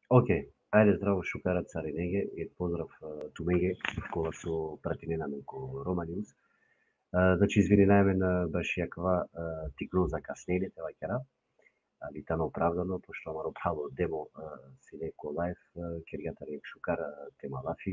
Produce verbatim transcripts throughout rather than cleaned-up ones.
Океј, ајде здраво Шукара цари неге и поздрав тумеге кога со пратинена мен ко Рома Ньюс. Значи извини најмен баш јаква тикнув закаснение те ваќара, али тано оправдано пошто маро прavo демо си неко лайф кергјата рек Шукар тема лафи.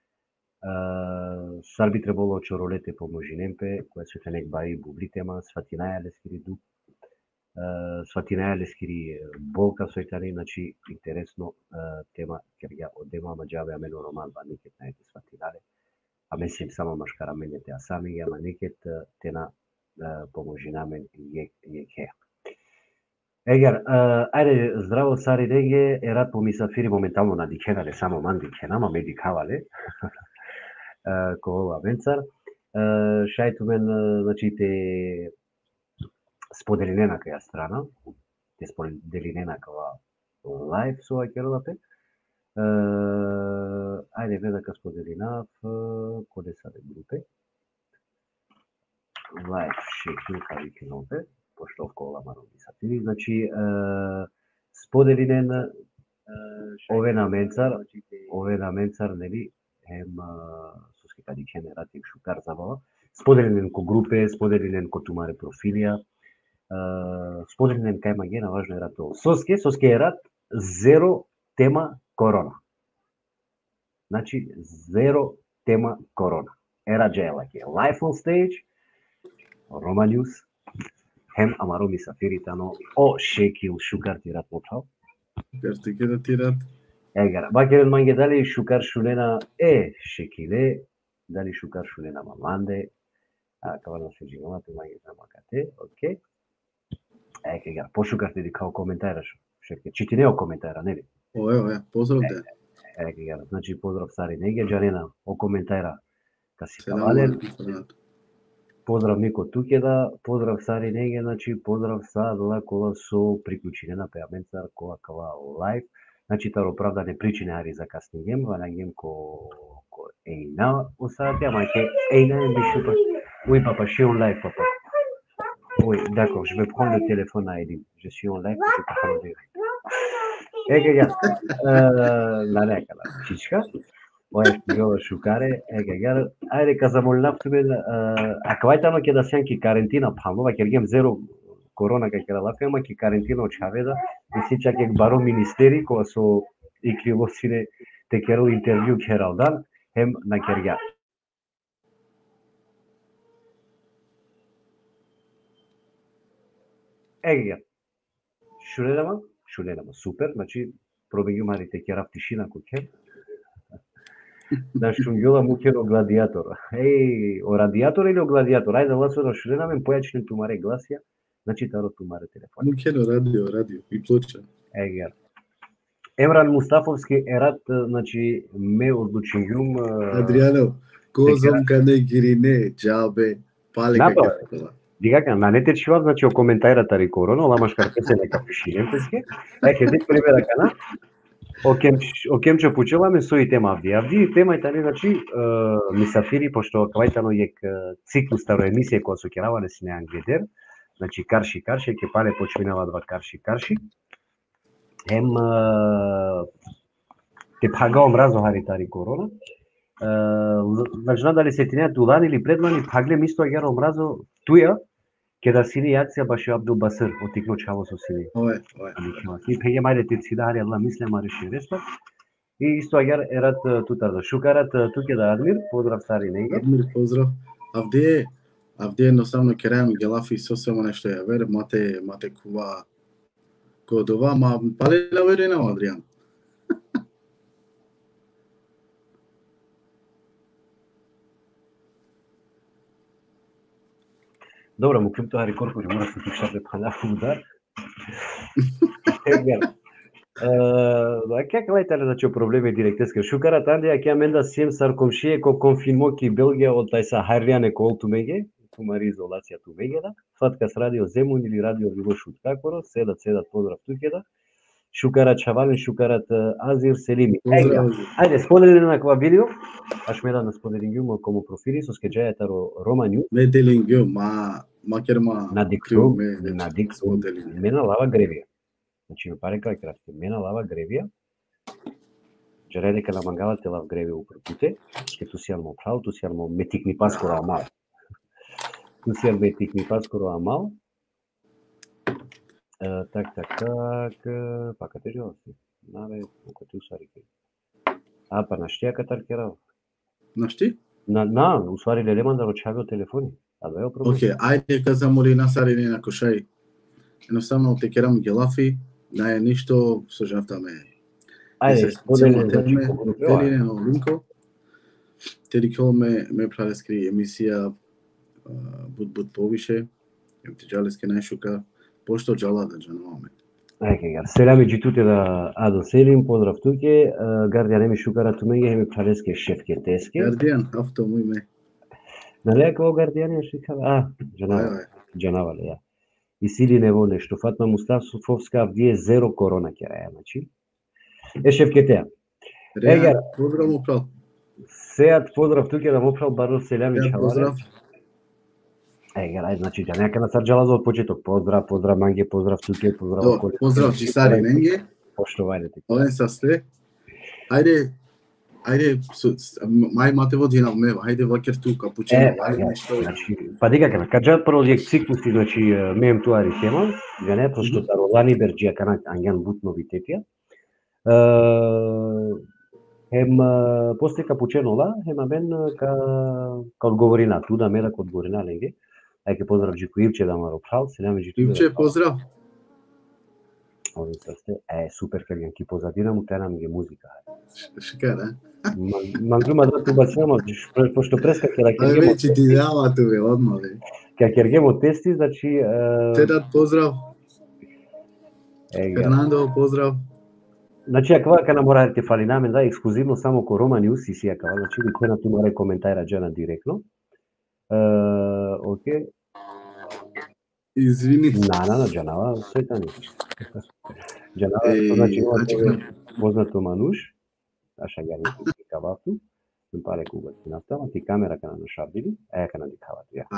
Сар би требало чоролете поможи немпе, која се те нек баи бубли тема, сватинаја лескири дуп. Сватинаја лескири болка сојтари, значи интересно тема кергја одема маџаве амено роман ба некет најте сватинале. А месим само машкара менете а сами ама некет тена поможи намен јек јек. Егер, ајде здраво цари неге, ерат по мисафири моментално на дикенале, само ман дикенама медикавале. Ко ова венцар. Шајту мен, значи те сподели не на каја страна, те сподели не на каја лайф со ваќеродапе. Ајде ведака сподели на коде са де групе. Лайф шекил кај кинопе, пошто кола маро ги сатири, значи сподели не на ове на менцар, ове на менцар, нели, ем соски кади кене ратик Шукар забава. Сподели не ко групе, сподели не ко тумаре профилија. Сподели не кај магена, важно е рато. Соске, соске е рат зеро тема корона. Значи зеро тема корона. Ера джелаке. Life on stage. Рома Ньюс. Хем амаро мисафиритано. О шекил Шукар ти рат потрал. Шукар ти ке да ти рат. Егар, бакерен манге дали Шукар шунена е шекиле, дали Шукар шунена маманде. А каварно се жигамате манге замакате. Окей. Еке га, пошукар ти као коментараш. Шеке, чи ти нео коментара, нели? Ое, ое, поздрав те. Еке га, значи поздрав цари неге джарена о коментара каси кавалер. Поздрав Мико Тукеда, поздрав цари неге, значи поздрав са дала кола со приклучене на пеаменцар кола кава лайф. Значи таро правда не причине ари за касни гем, вана гем ко ко ејна осаате, ама ке ејна е бише па. Уи папа, ши он лайф папа. Oui, d'accord, je vais prendre le téléphone à Eddie. Je suis en live, je peux pas le dire. Eh, regarde, la neka, la chichka. Ouais, je peux шукаре. Eh, regarde, ајде казамолнав тебе, аквајтано ќе да сјан ки карантина памова, ќе гем зеро корона ке ќе лафе, ама ки карантина очаведа, и сича ке баро министери кога со и кривосине те керал интервју кералдан, хем на кергја. Ега, шунедама, шунедама, супер, значи пробегјумарите ќе рав тишина кој да шунгјола мукен о гладијатор. Еј, о радијатор или о гладијатор? Ајде ласо да шунедаме, појачнем тумаре гласија, значи таро тумаре телефон. Мукен о радио, радио и плоча. Ега. Емран Мустафовски ерат, значи ме одлучињум. Адријано, козом каде гирине, џабе, пале кака. Дигака, на не течива, значи о коментајрата ри корона, ламаш карпесе нека пишинем песке. Еке, дек примера кана. О кемче почеламе со и тема авди. Авди тема е тани, значи, мисафири, пошто квајтано јек циклу старо емисија која со керавале си неан гледер, значи карши карши, ке пале почминава два карши карши. Ем те пагао мразо харитари корона. Значи, надали се тинеат улани или предлани, пагле мисто агеро мразо туја, ке да сини јација баш Абдул Басир отикно чаво со сини. Ое, ое. И пеѓе мајде ти си дахари алла мисле ма реши респа. И исто агер ерат тутар да Шукарат туке да Адмир, поздрав цари неге. Адмир, поздрав. Авде, авде едноставно керајам гелафи сосема нешто ја вере, мате, мате кува кодова, ма пале на верена Адријан. Добро, му клип тоа рекорд, мора се ти шапе пана удар. Како лајтале да че проблеми директеска Шукарат Андија ќе менда сем сар комшие ко конфинмо ки Белгија од тај са харјане ко олтумеге, тумари изолација тумеге да. Фаткас радио Земун или радио Вилошут какоро, седат седат поздрав туке. Шукарат Чавалин, Шукарат Азир Селими. Ега, ајде сподели на ква видео. Аш ме да на споделињу кому профили со скеџајатаро Рома Ньюс. Ме делињу, ма макерма на дикту, на дикту, мена лава гревија. Значи ме паре кај красти, мена лава гревија. Джаре дека на мангавате лав греви упрпуте, ке ту си алмо прав, ту си алмо метикни паскоро амал. Ту си алмо метикни паскоро амал. Так, так, так, пака те жо си. Наве, колко ти усвари ке. А, па на штија катар керав. На шти? На, на, усвари лелеман да рочавио телефони. А да ја проблем. Океј, ајде казамори на сарине на кошај. Едноставно те керам гелафи, да е ништо со жавтаме. Ајде, сподели, значи, Телине на Олинко. Теди кол ме ме правескри емисија буд буд повише. Ем ти джалеске најшука, пошто джала да джановаме. Ајде, гар. Селами джитуте да Адо Селим, поздрав туке. Гардијан еми шукара тумеге, еми правеске шефке теске. Гардијан, авто му име. Нали е као Гардијан е шикава? А, джанава. Джанавале, ја. И сиди нево нешто. Фатма Мустафовска, вие зеро корона кераја, значи. Е шефке теа. Рејан, поздрав му прал. Сеат поздрав туке да му прал Баро Селами чавале. Поздрав. Е, грај, значи, джанека на сарджала за од почеток. Поздрав, поздрав Манге, поздрав туке, поздрав До, поздрав Чисари Менге. Поштовање те. Оден са сте. Ајде, ајде, мај мате води на мева, ајде вакер ту капучино, ајде нешто. Значи, па дека кана, каджа прво јек цикуси, значи, мем туари тема, гане, пошто таролани берџија кана ангјан бут новитетија. Хем после капученола, хема мен ка ка одговорина туда ме да ка одговорина леге. Ајке поздрав Джико Ивче да ма ропрал, селяме Джико. Ивче поздрав. Овие сте е супер кај ги позадина му тера ми ги музика. Шикара. Мангума да ту бацама, пошто преска ке да ке гемо. Ајде ти дава ту бе, одма бе. Ке ке гемо тести, значи Тедат поздрав. Фернандо поздрав. Значи, ако кана мора да те фали намен, да, ексклузивно само ко Рома Ньюс и си акава, значи, ви кена ту море коментајра джана директно. Оке. Извини. На, на, на, джанава, светани. Джанава, значи, познато мануш, аша гарни ти кавату, им паре куга ти настава, ти камера кана на шабдили, а ја кана ди кавату, ја.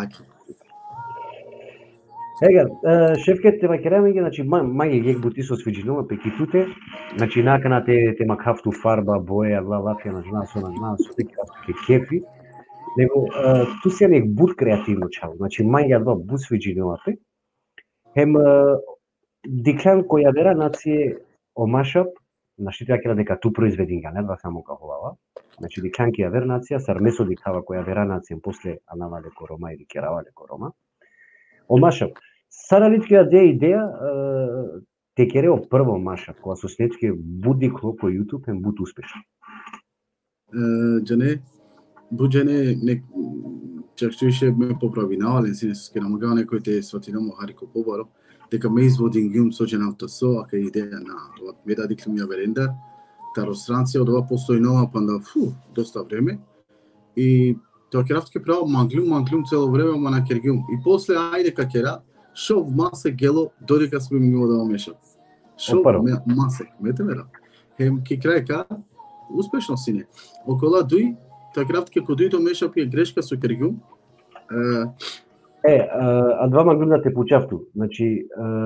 Ега, шефкет те макераме ги, значи, маје јек бути со свиџинова пекитуте, значи, накана те те макафту фарба, боја, ла лафија на жна, со на жна, со теки ке кефи, него, ту се нек буд креативно чао, значи, маје два буд свиџинова пе, хем, диклан која вера нација омашап, значи, тоа кера дека ту произвединга, не два само каховава, значи, диклан ке ја вера нација, сармесо дикава која вера нација, после анавале корома или керавале корома, омашап. Сара личкија де идеја, те керео прво маша, кога со снечке буди клопо YouTube ем буд успешно. Джане, буджане, чак што ише ме поправи навален си, ке намагава некој те сватинамо харико побаро, дека ме изводин гјум со дженавто со, ака идеја на меда диклимија веренда, таро странција од ова постојнова, панда, фу, доста време, и тоа керавтке право манглум, манглум цело време, ама на кергјум. И после, ајде ка кера, шо масе гело додека сме ми го да омешав. Шо масе, мете мера. Хем ки крај ка успешно сине. Окола дуј, та крафтке ко дуј домешав е грешка со кергјум. Е, а два мангум да те пучавту. Значи,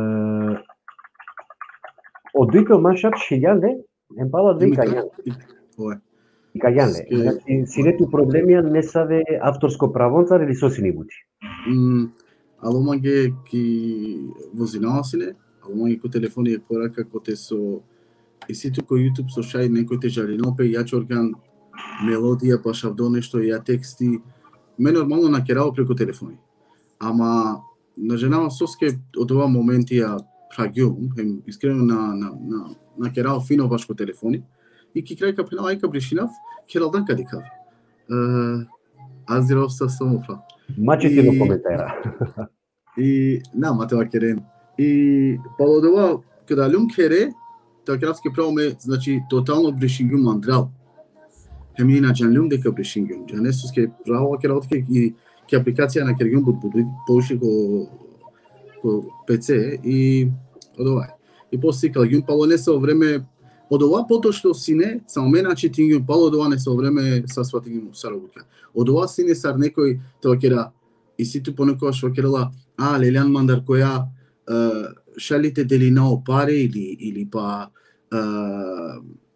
од дуј машав шиѓанде, ем пала две каѓанде. И каѓанде. Значи, синету проблемија не саве авторско правонцар или сосини бути. Аломаге ки возинава сине, аломаге ко телефони е порака ко те со и ситу ко YouTube со шај некој те жалинопе, ја чорган мелодија, па шавдо нешто, ја тексти, ме нормално накерао преку телефони. Ама на женава соске од ова моменти ја прагјум, ем искрено на на на накерао фино баш ко телефони и ки крај ка пенал ајка бришинав, керал дан кадикав. Е, азирав са самофа. Мачите во коментара. И на матева керен. И полодова кога лум кере, тоа крафски право ме, значи тотално бришингум мандрал. Хеми на джанлум дека бришингум. Джанесус ке право кераутке и ке апликација на кергум буд буд поуши ко ко пе це и одова. И после калгум пало не со време од ова потошто сине, само мена читингум пало од ова не со време са сватингум саробука. Од ова сине сар некој тоа кера и ситу понекогаш вакерала, а Лелиан Мандар која шалите дали на опаре или или па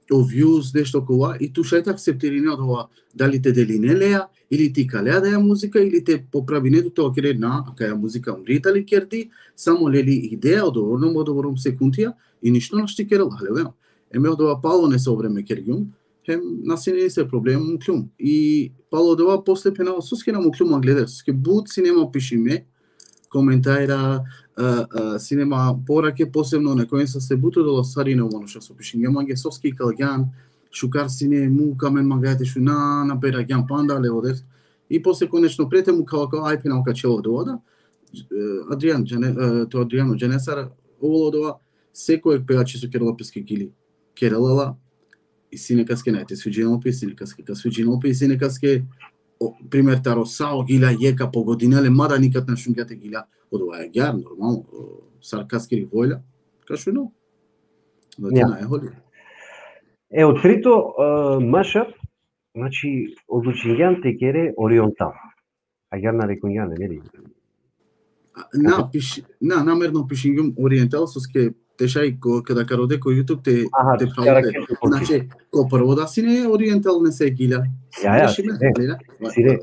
o views nešto кова и ту шајте акцептирина тоа дали те делинелеа или ти калеа да ја музика или те поправинето тоа кере на ака ја музика умрита ли керди само лели идеја одоворно одовором секунтија и ништо на шти керел халеве еме одова пало не со време кергјум хем насине се проблем муклум и пало одова постепено суске на муклум гледа суске буд синема пишиме коментајра синема пораке посебно некој се се буто до сарине оно што со пишиње манге соски калган шукар сине му камен магајте шуна на перагјан панда леводес и после конечно прете му као као ајпе на качело дода Адриан Джене то Адриано Дженесар оволо доа секој пеачи со кералапски гили кералала и сине каске најте свиџинал пи сине каске касвиџинал пи сине каске пример таро сао гила јека по годинеле мада никад не шунгате гила од ова е гјар нормално саркаски војла кашо но да ти на е ходи е од трито маша значи одлучињан те кере ориентал а гјар на рекуњан нели на пиш на намерно пишињум ориентал соске тешај кога кароде кој YouTube те те прави значи ко прво да си не ориентал не се гила ја ја сире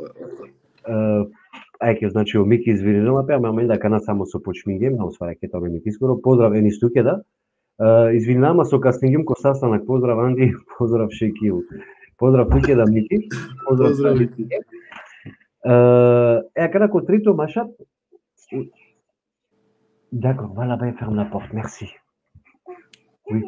ајке значи Мики извинила пе ама менда кана само со почмингем на осваја кето ме Мики скоро поздрав ени стуке да извинама со кастингем ко састанак поздрав Анди поздрав Шекил поздрав туке да Мики поздрав Мики е када ко трито маша D'accord, voilà, ben ferme la porte, merci. Oui.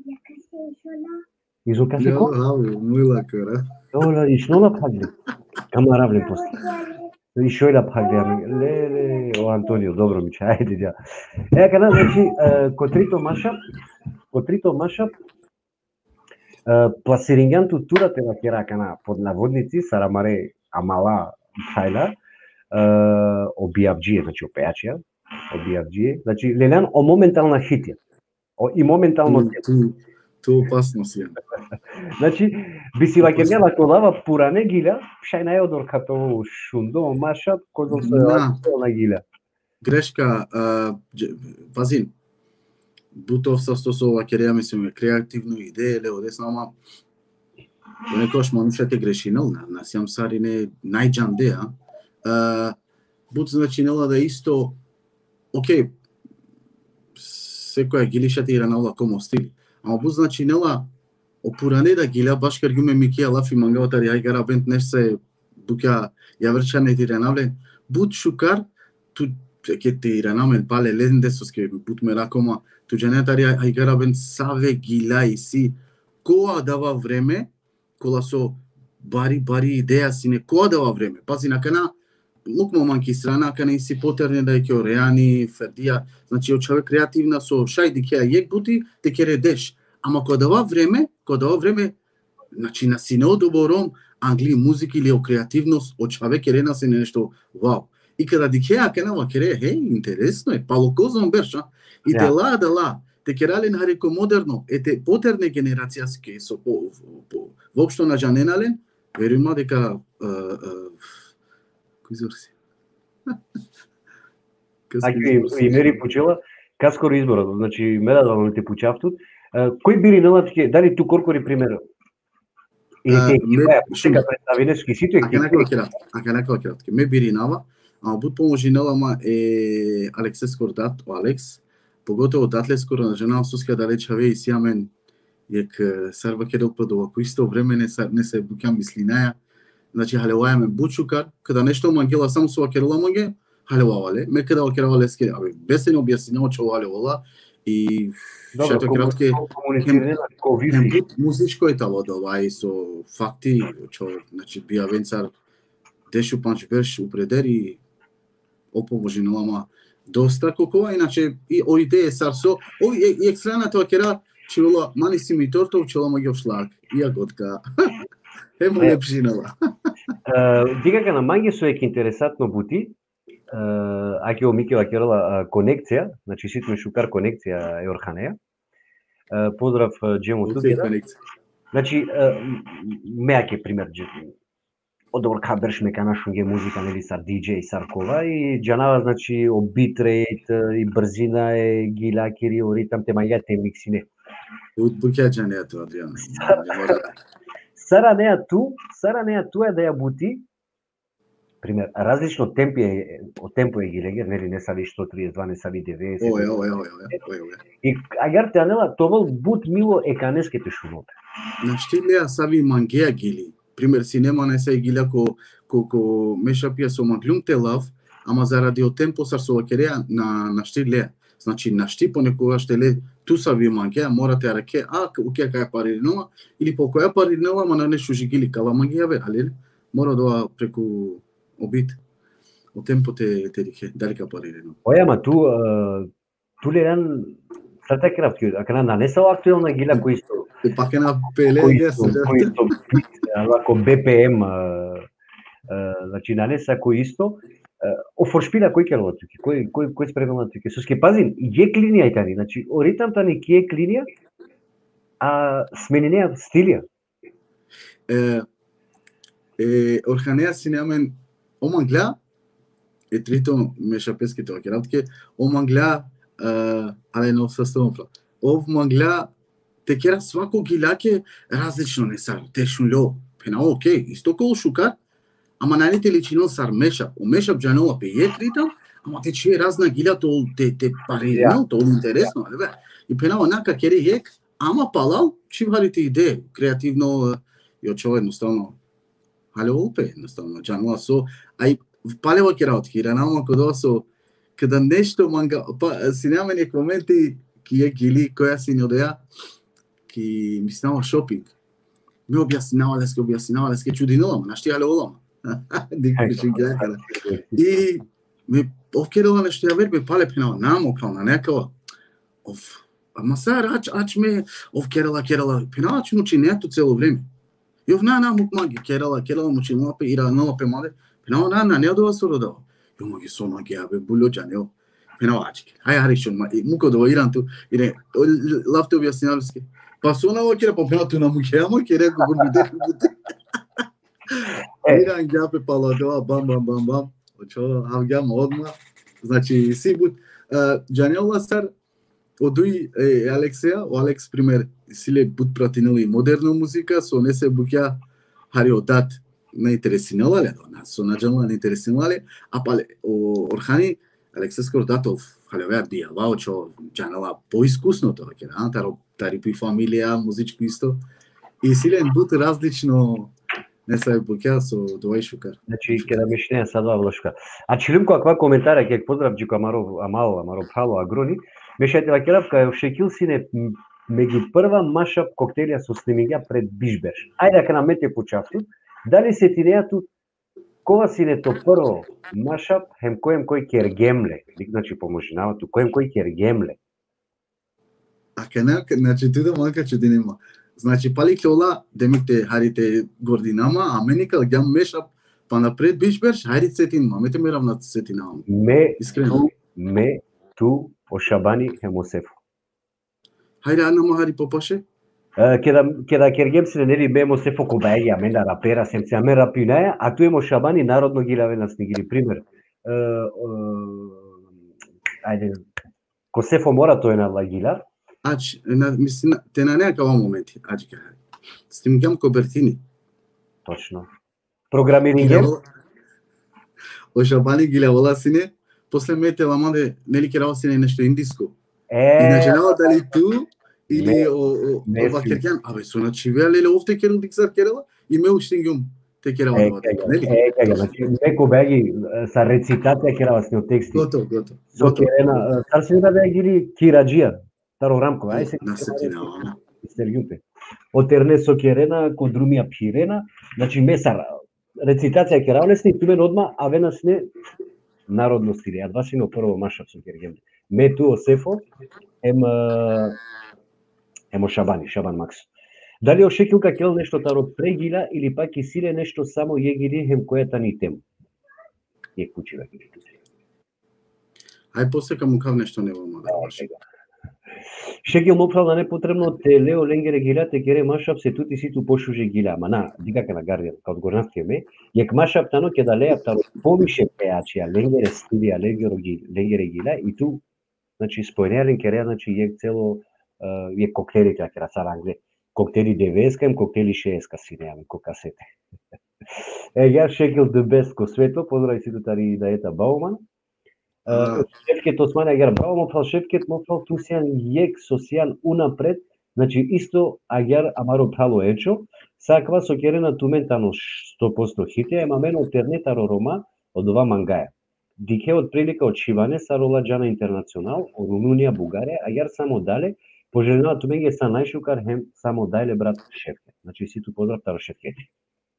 Ils ont cassé quoi? Oh là, ils sont là, Pragli. Camarable, poste. Ils sont là, Pragli. Lele, oh Antonio, dobro mi čaj, didja. E, kada, znači, котрито маша, котрито маша, пласирингјанту турате на керакана под наводници, Сарамаре, Амала, Хайла, обијавџие, значи опејачија, обијавџие, значи Лелјан о моментална хитија. О и моментално ту ту опасно си. Значи би си ваќергала колава пуране гиля, шај најодор като шундо маша, козол се на гиля. Грешка, пазин. Бутов со со ваќерија мислиме креативно идеја лево десно, ама понекогаш манушите грешинал на на сјам сарине најџандеа. Бут значинела да исто окей секоја гилишата и ранала комо стили. Ама бут значинела опуране да гиля баш кергуме микија лафи мангавата ја гара бент неш се бука ја врчане ти ранавле бут шукар ту ке ти ранамен пале ленде соске бут меракома ту џанетари ја гара бент саве гила и си коа дава време кола со бари бари идеја си не коа дава време пази на кана лук моманки страна кана и си потерне да ќе реани фердија значи од човек креативна со шајди ќе јек бути те ќе редеш ама кога дава време кога дава време значи на си не одобором англи музика или о креативност од човек ќе рена се нешто вау и кога дикеа кана ва кере хеј интересно е палокозон берша и те ла да ла те керален хареко модерно е те потерне генерацијаски со воопшто на жаненален верувам дека кој зорси Аки и мери почела каскоро изборот значи медално те почавтут кој бири налатке дали ту коркори пример или те сега представине ски сите ака некој керат ака некој керат ме бири нава а бут поможи налама е Алексес Кордат Алекс поготово датле скоро на жена суска да речаве и сјамен јек сарва керел подова кој исто време не се не се буќа мислинаја значи халевајаме бучукар када нешто мангела само со керела манге халевале ме када керевале ски абе без не објаснено што халевала и шето кратке музичко е тало дова и со факти што значи биа венцар дешу панч берш упредери опоможинала доста кокова, иначе и о идеја сарсо, о и екстрана тоа кера чило мани си ми торто учело маги шлак, и јаготка. Емо лепшинала. Дикака на манги со ек интересатно бути, аки о Мики вакерала конекција, значи ситме шукар конекција е орханеја. Поздрав Джемо Тудера. Значи меаке пример одобор каберш ме кана шунге музика нели сар диџеј саркова и џанава значи о битрейт и брзина е гила кири о ритам те маја те миксине. Букја џането, Адријан. Сара неа ту, Сара неа ту е да ја бути, пример, различно темпи е, од темпо е ги легер, нели не са ви сто триесет два, не са ви деветдесет. Ое, ое, ое, ое, ое. И агар анела товол бут мило еканеските шумове. На штилија сави мангеа гили. Пример, синема не се гиля ко ко ко мешапија со маглум те лав, ама заради од темпо сар со лакереа на на штилија. Значи на шти понекогаш теле ту сави мангеа морате раке, а уке кај парирнела или по која парирнела, ама на нешто жигили кала мангеа ве, али мора да преку обид. О темпо те те дике далека парирено. Оја, ама ту ту леран сата крафт, ака на не са актуелна гила кои исто. Те пак е на пеле, кои исто, ако би пи ем, значи на не са кои исто. О форшпила кој ќе работи, кој кој кој спремена тука. Со ски пазин, е клинија тани, значи о ритамта не ке е клинија, а смененија стилија. Е е орханеа синеамен о мангла е трито мешапеските окератке, о мангла але но составно. О мангла те кера свако гилаке различно не са, те шуло. Пена окей, исто кол шукар. Ама најните личино сар мешап. У мешап джанова пе е тритам, ама те чие разна гиля то те те парирно, то интересно, але бе. И пенава нака кери ек, ама палал, чиварите иде, креативно и очово едноставно. Але опе едноставно джанова со, ај палева ке работи, ранама кодова со када нешто манга, па синеаме нек моменти ки е гили која си одеа, ки ми снава шопинг. Ме објаснава, леске објаснава, леске чудинала, нашти але олама. И ми овкерала нешто ја вербе пале пенала намокална некава. Ов, ама са рач ач ме овкерала керала пенала че мучи нето цело време. И ов на намок маги керала керала мучи лапе ира нала пе маде. Пенала на на не одова со родава. Ја маги со маги абе булоџа не. Пенала ачки. Ај аришон муко до иранту ире лафте објаснавски. Па со на окера па пенату на муке ама кере го биде. Иран гјапе паладоа, бам, бам, бам, бам. Очо, авгјам одма. Значи, си бут. Джанела стар, одуи е, Алексеја, о Алекс, пример, силе бут пратинели модерна музика, со не се буќа хари одат не интересинала ле, со наджанела не интересинала ле, а пале, о Орхани, Алексе скоро датов, халевеа бијава, очо, Джанела поискусно тоа, ке, а, таро, тари пи фамилија, музичко исто. И силен бут различно не се буќа со тоа шукар. Значи ќе да мишнеа са два влашка. А чилимко аква коментара ќе поздрав Джико Амаров, Амал, Амаров Хало Агрони. Мешајте лакеравка е шекил сине меѓу прва машап коктелја со снимиња пред Бишберш. Ајде ка намете почафту. Дали се тинеату кога сине то прво машап хем којем кој кергемле. Значи поможинавату којем кој кергемле. А кена, значи туда малка чудинема. Значи пали кјола демикте харите гординама, а мене кал гјам мешап па напред Бишберш, хари сетин, мамете ме равнат сетина. Ме ту, ме ту Ошабани Хемосефо. Хајде ана махари попаше? Ке да ке да кергем се нели бемо се фоко баја менда рапера сем се аме рапинаја, а ту емо Шабани народно гилаве на снигили пример. Ајде Косефо мора тој на лагила. Ач, на, мислим, те на некава моменти, ач ка. Снимгам кобертини. Точно. Програмирање. О Шабани гилавала сине, после мете ламаде, нели керава сине нешто индиско. Е. И начинава дали ту или о ова керкјан, абе со начивеа леле овде керал диксар керала и ме уштингум те керава да нели? Е, кај, значи неко беги са рецитација керава сне од тексти. Готово, готово. Со керена, сар се да беги Кираџија. Таро Рамко, ај се. На сетина. Истергјупе. Од Ернесо Керена, Кодрумија Пирена, значи месар рецитација керавлесни, тумен одма, а венас не народно стиле. Ја два сино прво машап со кергемле. Ме ту Осефо, ем емо Шабани, Шабан Макс. Дали ошекилка кел нешто таро прегила или пак и силе нешто само јегили хем којата ни тему? Е кучива ги. Ај после каму кав нешто не вома да баш. Шекил мопрал на непотребно те Лео Ленгере гила те кере машап се тути ситу пошуже гила, ама на дикака на Гардиан, као горнавке ме, јек машап тано ке да леа таро повише пеачија, Ленгере стилија, Ленгере гила и ту, значи спојнеа Ленгере, значи јек цело вие коктейлите ќе рацара англе. Коктейли деветдесет, коктейли шеесет си неаме ко касете. Е, ја шекил the best ко свето, поздрави сите тари да ета Бауман. Шефкет Осман агар браво мо фал шефкет мо фал тусиан јек социјал унапред, значи исто агар амаро прало ечо, саква со керена тументано сто проценто хите, ема мен алтернетаро рома од ова мангаја. Дике од прилика од Шиване, Сарола Джана Интернационал, од Румунија, Бугарија, агар само дале, пожелена туменге са најшукар хем само дале брат шефкет. Значи ситу поздрав таро шефкети.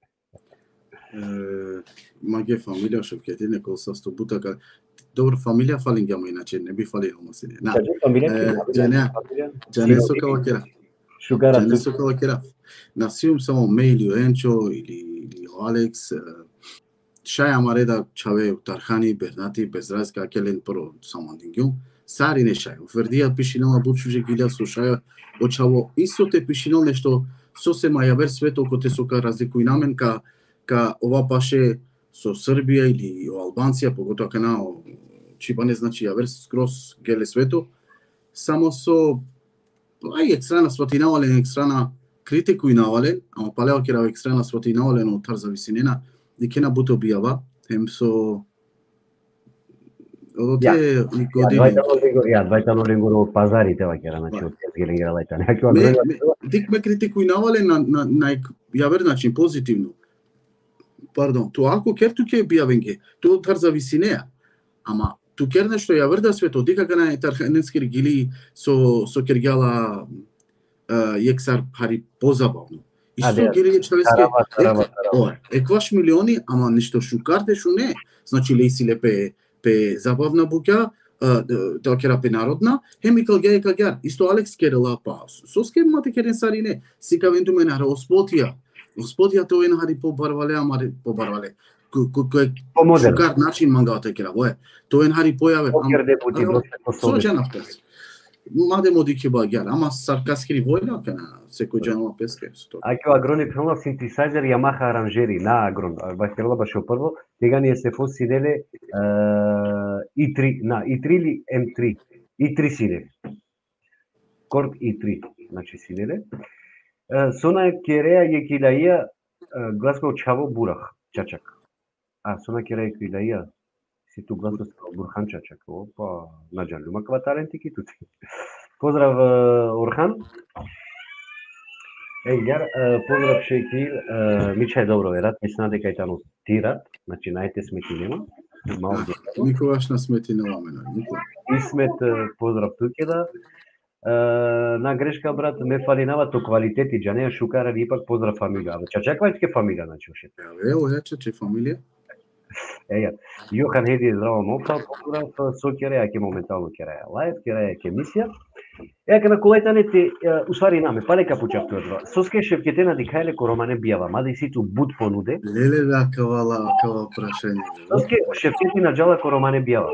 Маге фамилија шефкети, некој са сто бутака. Добро, фамилија фалин ги, ама иначе не би фалил масине. На. Джане, Джане Сокала Кера. Шукара. Джане Сокала Кера. Насиум само мејли Енчо или или Алекс. Шај амареда чаве Тархани, Бернати, Безразка, Келен про самандингјум. Сари не шај. Офердија пишинала бучуже гилја со шај. Очаво исто те пишинал нешто со се мајавер свето коте сока разликуј намен ка ка ова паше со Србија или Албанција, поготоа кана Чипане, значи јавер скрос геле свето, само со ај екстрана сватинавален, екстрана критику и навален, ама палео кера екстрана сватинавален од тарза висинена, и кена буто бијава, хем со оде и години. Ја, двајта нолингур од пазарите ва кера, значи од гелингера лајта. Дик ме критику и навален на на на јавер начин позитивно. Пардон, тоа ако кер ту ке бијавенге, тоа тарза висинеа. Ама ту кер нешто ја врда свето, дика гана тарханенски гили со со кергјала јексар пари позабавно. И со гили човески екваш милиони, ама нешто шукарте шо не. Значи лејсиле пе пе забавна буќа, тоа кера пе народна, хеми калгја и калгјар. Исто Алекс керела па. Со скемате керен сари не. Сика венту мене оспотија. Оспотија тоа е на хари по барвале, амари по барвале. Кој шукар начин мангаата кера, воe. Тоа е на хари појаве. Со джанавте. Маде модики багјар, ама саркаски војна кана секој джанова песке. Ајко агрони према синтезајзер Yamaha аранжери на агрон. Бакерла баше прво, тега ние се фосиделе и три на и три или ем три. и три сине. Корт и три, значи сиделе. Сона кереа ја килаја гласно чаво бурах, чачак. А сона кереа ја килаја си ту гласно бурхан чачак. Опа, наџан люма кава таленти ки тути. Поздрав Орхан. Е, јар, поздрав Шекил, Мича е добро верат, мислам дека е тану тират, значи најте смети нема. Никогаш на смети нема мене, никога. Исмет, поздрав Тукеда. На грешка брат ме фалинава то квалитети џанеја шукара ипак поздрав фамилија. Чачаквајтке фамилија значи уште. Ево ја чаче фамилија. Еја, Јохан Хеди здраво мопал, поздрав Сокере, аќе моментално кераја лајв, кераја ке емисија. Еја на колајтаните усвари наме, палека почавтува. Соске шефкете на дикајле ко романе бијава, маде и ситу буд понуде. Леле да кавала, кава прашање. Соске шефкете на џала ко романе бијава.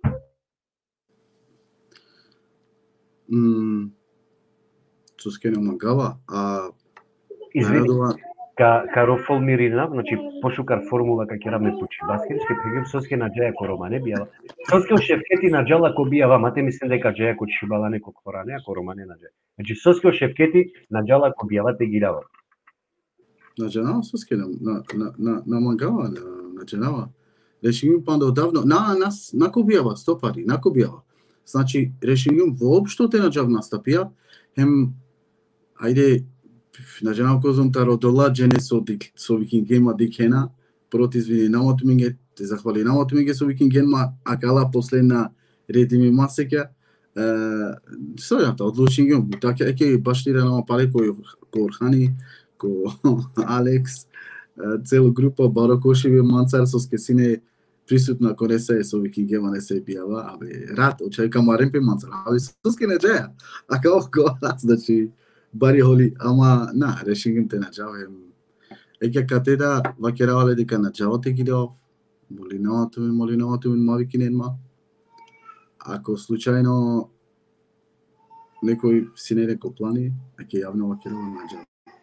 Соске не мангава, а наредува Ка Карофол Мирина, значи пошукар формула ка ќе рамне пучи баскет, ќе прегим соске на џаја ко романе бијава. Соске шефкети на џала ко бијава, мате мислам дека џаја ко шибала неко коране, а ко романе на џаја. Значи соске шефкети на џала ко бијава те гилава. На џала соске на на на на мангава, на на џала. Решим панда одавно, на нас на ко бијава, стопари, на ко бијава. Значи решим воопшто те на џав настапија, хем ајде на џанав козом таро дола джене со дик со викингема дикена против вини намотминге те захвали намотминге со викингема акала последна редими масека е со јата одлучингем така еке баштира на пале кој ко Орхани ко Алекс цела група барокошиве манцар со скесине присутна коне се со викингема не се бијава абе рат очај камарен пе манцар абе со скене џеја ака ко значи бари холи, ама на, решингем те на џаве. Еке катеда вакеравале дека на џавате гидеов, молиновато ми, молиновато ми, мави киненма. Ако случајно некој си не некој плани, еке јавно вакерава на џаве.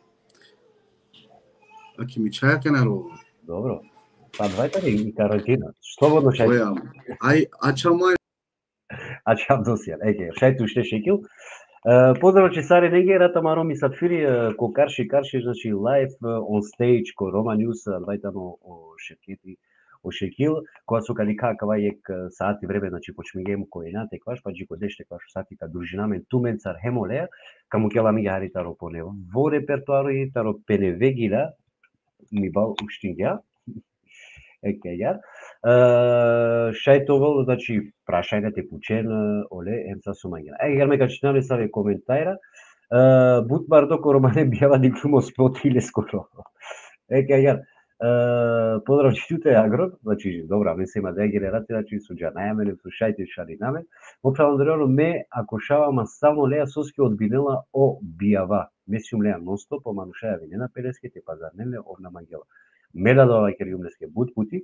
Аки ми чаја ке наробо. Добро. Па двајта ли и карантина? Слободно шај. Ај, а чамај. А чам досија, еке, шајту уште шекил. Поздрав чесари неге рата мароми сатфири ко карши карши значи live on stage ко Roma News бајтано о шеркети о шекил која со кали какава ек сати време значи почмигем кој на текваш па джико деште каш сати ка дружинамен туменцар хемолеа каму кела ми јари таро понево во репертуари таро пеневегила ми бал уштингја екејар шајтовал значи прашајна те пучен оле емца сумања е герме качитнале саве коментајра бутмар доко романе бијава дипломо спотиле скоро екејар поздрав читуте агро значи добра ме се има две генерации значи со џанајаме со шајте шаринаме во правандреоно ме ако шавама само леа соски одбинела о бијава месиум леа нонстоп по манушаја винена пелеске те пазарнеле овна мангела меда дова керјумлеске бут пути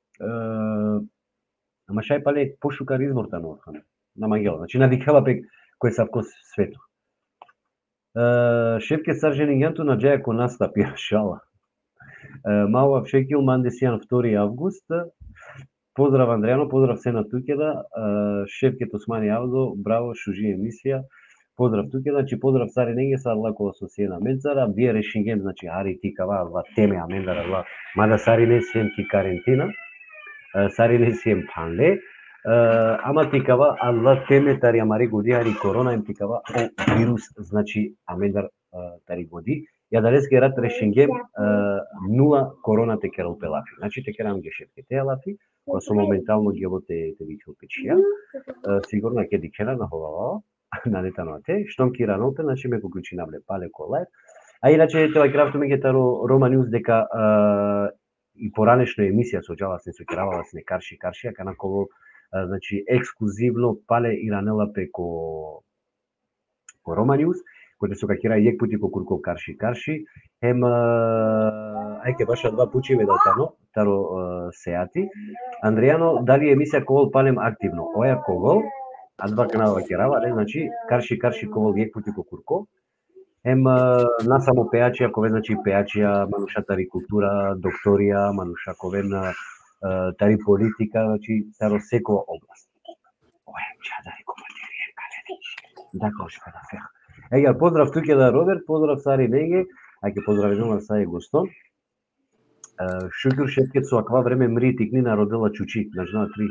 ама шај пале пошукар изворта на орхан на мангела значи навикала пек кој савко свето шепке саржени јанту на џаја ко настапи шала Мауа Шекил Мандесијан втори август. Поздрав Андрејано, поздрав се на Тукеда, Шепке Тосмани Авдо, браво шужи емисија. Поздрав Тукеда, значи поздрав цари неге са лако со сена менцара, вие решингем значи ари тикава ва теме амендара ва мада сари не сием ки карентина. Сари не сием панле. Ама тикава алла теме тари амари годи ари корона ем тикава о вирус значи амендар тари годи. Ја далеске рад решингем нула корона те керал пелафи. Значи те керам ги шепке те алафи, која со моментално ги те те вичу печија. Сигурно ќе дикена на ховава, на нетано те, штом ки ранопе, значи ме поклучи навле пале колај. А иначе тоа крафто ме гетаро Roma News дека и поранешно емисија со џава се сокиравала се не карши карши, а канаково значи ексклузивно пале и ранела преко по Roma News кој се какира јек пути ко курко карши карши, ем ајке баша два пучи ве датано, таро сеати. Андрејано, дали емисија ковол палем активно? Оја ковол, а два канала керава, не, значи карши карши ковол јек пути ко курко. Ем на само пеачија, кове значи пеачија, мануша тари култура, докторија, мануша кове на тари политика, значи таро секоја област. Оја, чадари командири, калени. Дака ошпа да феха. Ега, поздрав туќе да Роберт, поздрав Сари Неге, ајке поздравувам са е гостон. Шукур шепкет со аква време мри тикни народила чучи, нажна три.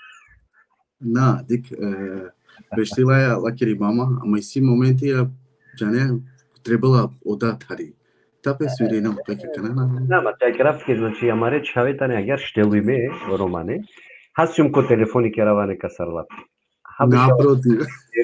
На, дик, бештила ја лакери мама, ама и си моменти ја џане требала одат хари. Тапе свири на пеке канана. На, ма тај крафке, значи ама реч хавета не агар штелуи ме, романе. Хасјум ко телефони кераване касарлап. Напротив.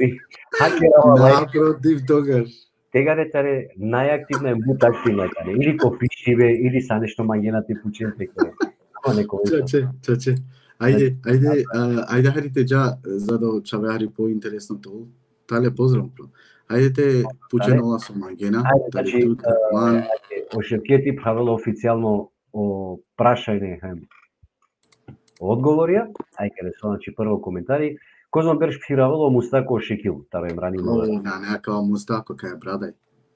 Напротив тогаш. Тега ретаре најактивна е бут активна кане. Или ко пишиве, или са нешто магенати пучен теке. Чаче, чаче. Ајде, ајде, ајде харите џа, за да чаве хари по-интересно тоа. Тале поздрав. Ајде те пученола со магена, дали тут, ман. О шеркети правило официјално о прашање хем. Одговорија, ајде да се значи прво коментари. Козман берш пиравало мустако шекил, таро им рани мора. О, на некао мустако кај брадај.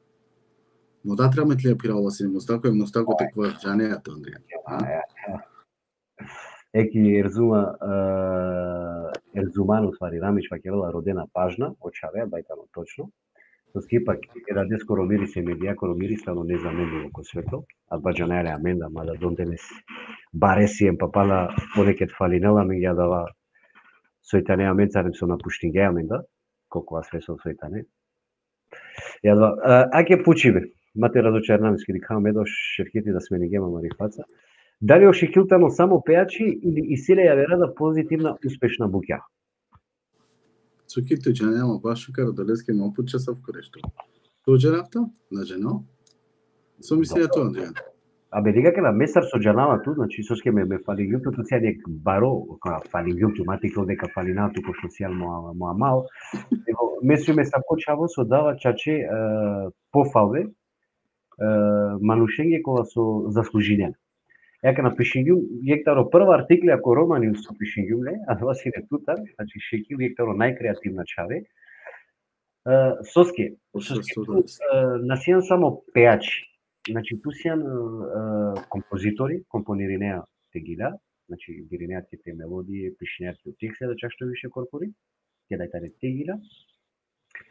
Мода трамет ли пиравало си мустако и мустако теква џанеја то Андреја. Еки Ерзума Ерзуману свари Рамич пакевала родена пажна, очавеа бајтано точно. Со скипак раде скоро мирисе медијако миристано незаменливо ко свето. А баџанеја аменда, мада донтенес баресием папала понекет фалинела ми ја дава Сојтане аменцарем со напуштингеја аменда, колку вас весел сојтане. Јадва, аке пучиве, мате разочарнамски дикам едо шеркети да смени гема марифаца. Дали ошикилтано само пеачи или и силе ја верада позитивна успешна буќа? Цуките че нема баш шукар долеске ма пуча сав корешто. Тоџе рафта на жено? Со мислеја тоа Андреја. Абе дека на месар со џанава ту, значи соске ме ме фали јуто ту сеја нек баро, кога фали јуто матико дека фали нату пошто сејал моа моа мал. Него месу ме са почаво со дава чаче пофалве манушење кога со заслужинен. Јака на пишињум јектаро прва артикли ако Roma News со пишињум ле, а два си не тута, значи шекил јектаро најкреативна чаве. Соске, соске насијан само пеачи. Значи, ту сијан композитори, компонери неа тегида, значи гиринеатите мелодии, пишнеатите текста да чак што више корпори, ќе дајтаре тегида.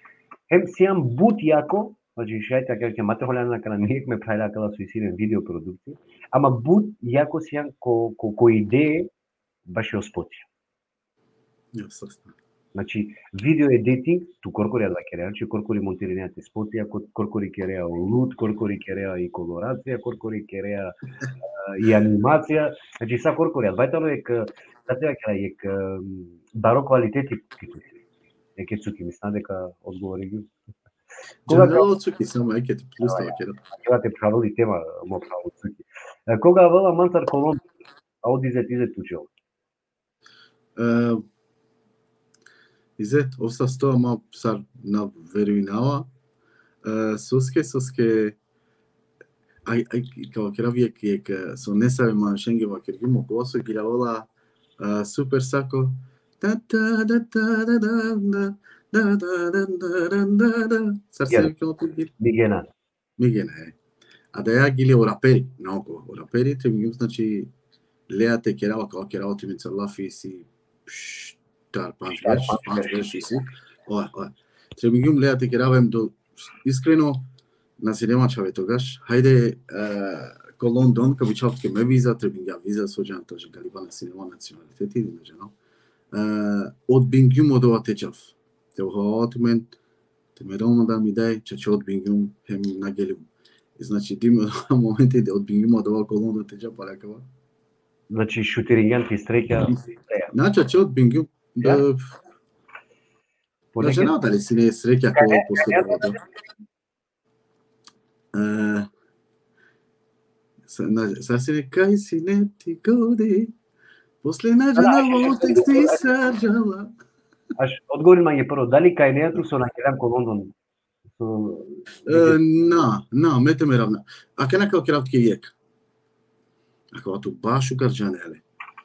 хем си имам бут јако, значи шајте ја кажете мате холјана кана не ме правила кала со исирен видео продукција, ама бут јако си имам ко ко ко идеја баш ја спотија. Ја состав. Значи видео едитинг, ту коркори ја да ќе реа, значи коркори монтирањето спотија, коркори ќе реа луд, коркори ќе реа и колорација, коркори ќе реа и анимација, значи са коркори ја бајтало ек затоа ќе ек баро квалитети китути. Еке цуки мислам дека одговори ги. Кога ќе цуки само еке ти плюстава ќе. Ќе те правили тема, мо право цуки. Кога вела Мансар Колон, а одизет изет учел. Е изет оста сто ма сар на веруинава. Е соске соске ај ај као ќе рави ек со несаве маншенгева ќе ги мо косо ги лавола супер сако. Да да да да да да да да да да да да сарсе ќе Мигена. Мигена е. А да ја ги ле орапери, наоко. Орапери треба значи леате ќе рава као ќе работи ми целафи си тар панч беш, панч беш си. Ова, ова. Треба ги леате ќе равам до искрено на синемачаве тогаш. Хајде ко Лондон, кај бичавке ме виза, треба ја виза со џан тожи галиба на синема националитети или меѓано. Од бингјум од ова течав. Те охот мен, те ме дома да ми дај, че че од бингјум хем на гелим. Значи диме моменти да од бингјум од ова колон да течав палекава. Значи шутерињан ти стреќа. Значи че од бингјум да Значи не дали си не среќа кој после тоа. Е Са си кај си не ти годи. После наđена во тексти саджала. Аш одговори мање прво, дали кај неату со наќедам ко Лондон? Со на, на, мете ме равна. А ке накао ке равтке јек. Ако ату башу карџанеле.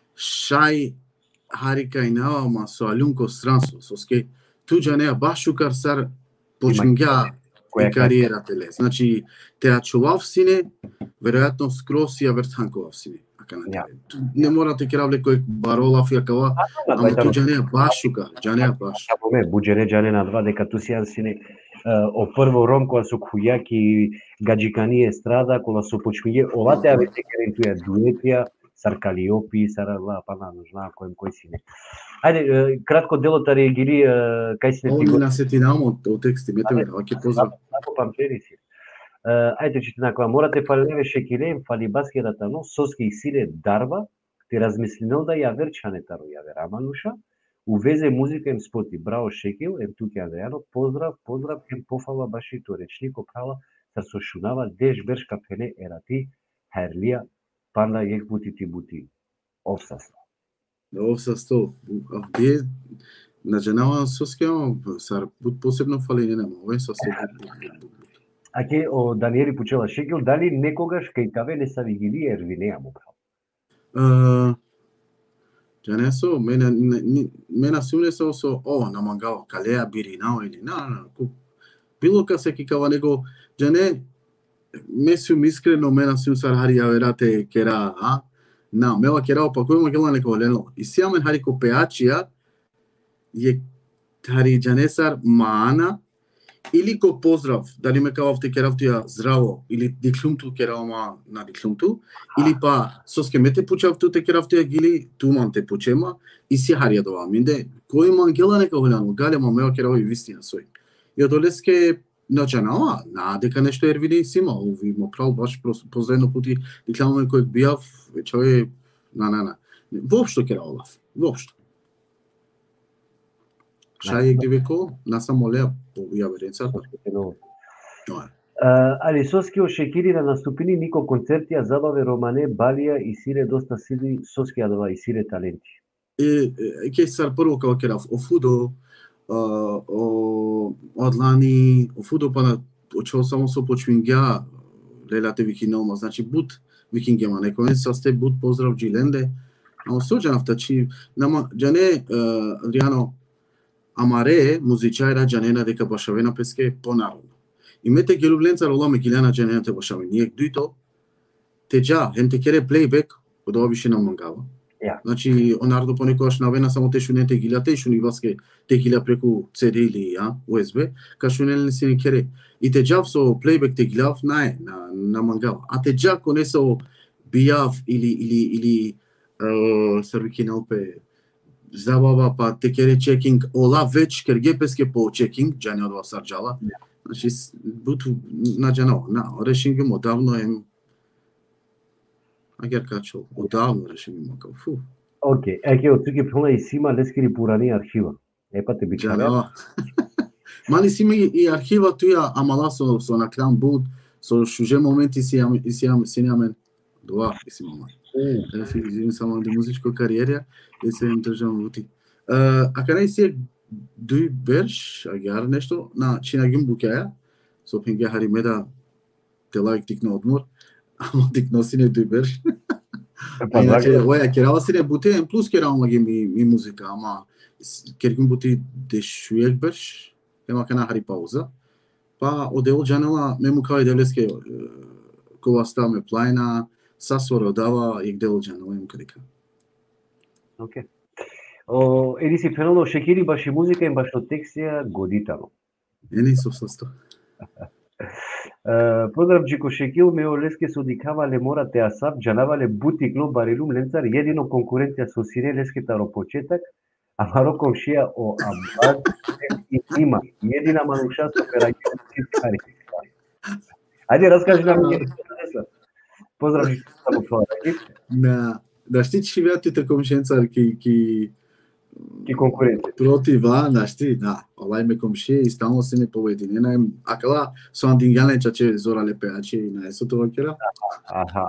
Шај хари кај нава ма со алунко странство, со ски туѓа неа башу кар сар почингја и кариерата ле. Значи те ја чував сине, веројатно скрос ја вртанковав сине. Ja. Не морате ќе равле кој баролав ја кава, ама ту џане башука, џане баш. Ја боме буџере џане на два дека ту си сине о прво ром која со кујаки гаджикани естрада, кола со почмије, овате ја вете керентуја дуетија, саркалиопи, сарала, па на нужна кој кој сине. Ајде кратко делото реагири кај сине ти го. Она се ти намо о тексти, мете ме, ќе поздрав. Ако памтери си. Ајде че накоја морате фалеве шекилеем фали баскетата, но соски силе дарба, ти размислинел да ја верчане таро ја верамануша, увезе музика им споти, браво шекил, ем туке Адријано, поздрав, поздрав, ем пофала баши то речнико права, сар со шунава, деш бершка пене ерати, херлија, панда јек бути ти бути, овсасто. Овсасто, а где, на женава соски, сар посебно фали не нема, ове состо бути. А ке о Даниели Пучела Шекил, дали некогаш кај каве не са ви гили ервинеа му прав? Џанесо, мене мене сумне со со о на мангава калеа биринао или на на било ка се кикава него џане месум искрено мене сум сар хари ја верате кера а на мела кера па кој могела неко лено и сиамен хари ко пеачија е хари џанесар маана или ко поздрав, дали ме кававте керавтија здраво, или диклумту керавма на диклумту, или па соске мете пучавту те керавтија гили туман те пучема, и си харија дова минде, кој ман гела нека голяно, галема мео керави вистина сој. И одолеске наџанава, на дека нешто ервини сима, ови мо прал баш позредно пути дикламаме кој бијав, чове, на на на, воопшто керавав, воопшто. Шај ги веко, на само леа по ја веренцата. Али соски ошекири на наступини нико концерти, а забаве романе, балија и сире доста сили соски адова и сире таленти. Е, ке сар прво као керав о фудо, о одлани, о фудо па на очо само со почвингја, лелате викинома, значи бут викингема, некој са сте бут поздрав джиленде, ама соџанавта чи, нама, џане, Адријано, Амаре, музичајра џанена дека башавена песке понародно. И мете гелубленца роламе гилена џанена те башавен. Нијек дуито, те џа, хем те кере плейбек, од ова више на мангава. Ја. Значи, онардо понекогаш навена само те шуне тегилјата и шуни васке тегилја преку Си Ди или ја, У Ес Би, ка шунелен си ни кере. И те джав со плейбек тегилјав наe, на на мангал. А те джав коне со бијав или или или сервикиналпе забава па те кере чекинг, ола веќе кергепеске по чекинг, џање од сарџала. Значи, буту на џано, на решингем одавно ем Агер качо, одавно решингем како фу. Океј, еќе од туки плана и сима лескери пурани архива. Епа те бичаве. Мали сима и архива туја, амала со со на кран буд, со шуже моменти си јам и си јам сињамен два и си мама. Е, си извини само де музичко кариера и се им држам вути. А кај си дуј берш, агар нешто на чинагим букеја, со пинге харимеда те лайк тикна одмор, ама тикна сине дуј берш. Иначе, оја керава сине буте, ен плюс керава лагим и, и музика, ама кергим бути дешујек берш, ема кана хари пауза. Па одел џанела мему кај делеске кога ставаме плајна, сасоро дава и дел џанела им кадика. Океј. О, еди си фенално шекери баш и музика им баш од текстија годитано. Ени со состо. Поздрав Джико Шекил, мео леске со дикавале морате асап, џанавале бутикло барилум ленцар, едино конкуренција со сире лескета ро почетак, а маро комшија о абад и има, едина малуша со пераѓа цицкари. Ајде, раскажи нам ќе поздрав Джико само тоа. На, да шти чивеатите комшенцар ки ки ки конкуренција. Протива, нашти, да, олај ме комшија и стално се не повединена, акала со андингален чаче зора лепеаче и на есото вакера. Аха.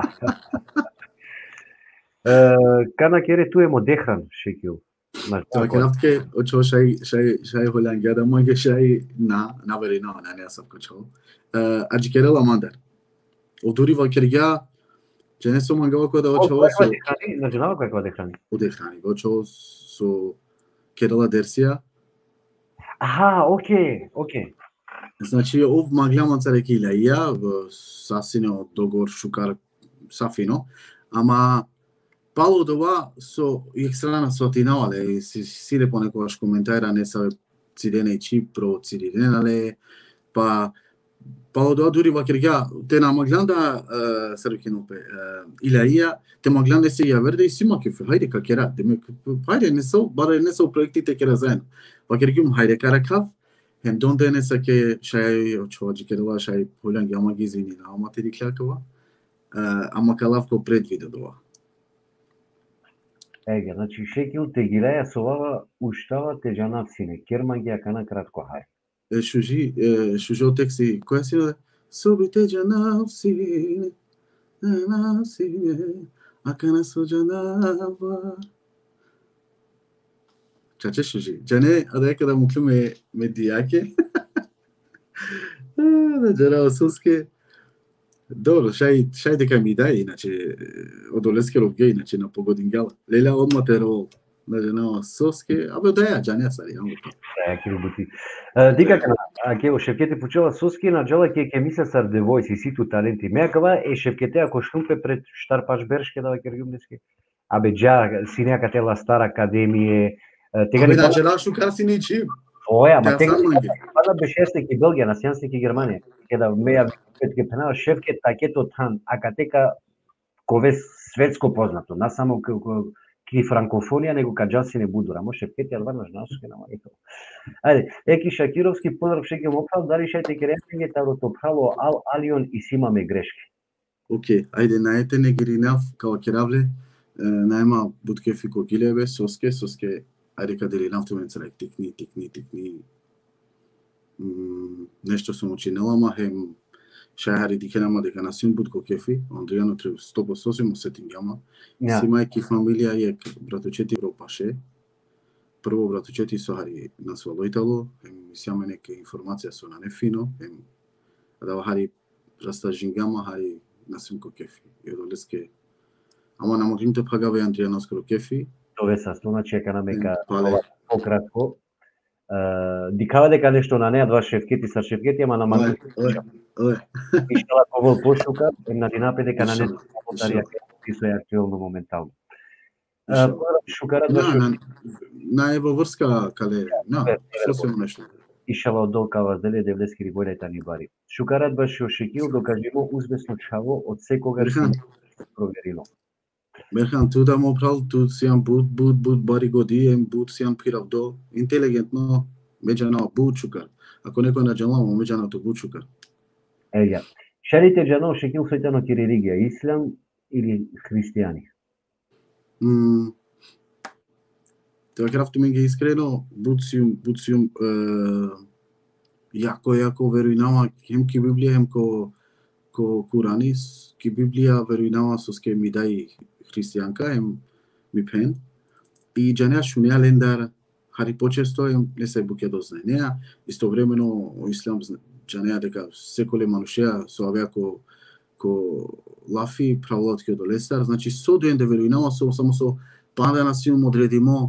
Кана кере ту е модехран, Шекил. Тоа крафтке, очо шај шај шај холангјада, мојге шај на на верино, на не сам кочо. А джикера ламандар. Одури вакерја, че не сум мангава која да очо со. На џенава која да храни. Одехрани, очо со керала дерсија. Аха, окей, окей. Значи, ов маглјаман цареки илаја, сасино догор шукар сафино, ама пало дова со екстрана сотинале и си сиде понекогаш коментаира не са цидене и чипро циденале, па пало дова дури вакерга те на магланда сервикинопе илаја, те магланде се јаверде и сима кефе, хајде какера, деме хајде не со, баре не со проектите кера заедно. Вакергум хајде каракав, hem donde ne sa ke шај очоваџи керала шај полјан јама ги извини на аматери клякава, ама калавко предвиде дова. Еге, значи Шекил те гилеја со вава уштава те џанав сине, керман ги акана кратко хај. Е шужи, е шужо текси, која си да соби те џанав сине, џанав сине, акана со џанава. Чаче шужи. Џане, а дека да му клюме медијаке. Да џанав соске. Добро, шај шај дека ми дај, иначе од олескеров геј, иначе на погодингала. Леля одматерол, на жена соске, абе даја џаня сари, ама. Даја ки бути. Дика а ке шефкете почела соски на џала ке ке миса сар де војс и ситу таленти. Меакава е шефкете ако штумпе пред штарпаш бершке да ваке ргумнеске. Абе џа синеака тела стара академије. Тега не џала шукар си ни чип. Оја, ма тега пада бешесте ки Белгија, на сјансте ки Германија. Кеда меја ке пенала шефке такето тан, акатека кове светско познато, на само ки франкофонија, него каџаси не будура, мо шефкете албанаш нашке на мајто. Ајде, еки Шакировски поздрав шеке мопал, дали шајте ке ресенге таро топхало ал алион и симаме грешки. Океј, ајде наете не гиринав као керавле, најма буткефи кокилеве, соске, соске ајде каде ли нафтумен царек тикни, тикни, тикни. Нешто сум учинела, ама хем шајари дикенама дека на син будко кефи, Андријано треба сто проценти му сетим јама. Си мајки фамилија ек братучети пропаше. Прво братучети со хари на свалојтало, хем сјаме нека информација со на нефино, хем да хари раста жингама, хари на синко кефи. И одолеске, ама на моглимте пагаве Андријано скоро кефи. Тоа се стона чека на мека пократко. Дикава дека нешто на неа два шефкети са шефкети, ама на мали. Мишела Ковол пошука, на динапе дека на нешто потарија се актуелно моментално. Шукарат на на на ево врска кале на што се нешто ишала оддол кава зеле девлески рибојлета ни бари. Шукарат баш ошекил докажимо узвесно чаво од секогаш си проверило. Берхан ту да му прал ту сиам буд буд буд бари годием буд сиам пирав до интелигентно меѓана буд шукар. Ако некој на џаламо меѓана то буд шукар. Ега. Шарите џано ошекил сојтано ки религија ислам или христијани? Mm. Тоа крафту менге искрено, буциум, буциум, јако, јако верујнава, хем ки Библија, хем ко, ко Куранис, ки Библија верујнава со ске ми дај христијанка, хем ми пен, и џанеа шунеа лендар, хари почесто, хем не се буке дозна неа, истовремено ислам џанеа дека секоле манушеа со авеа ко, ко лафи, правилот ке до лестар, значи со дуен да верујнава со само со панда на силум одредимо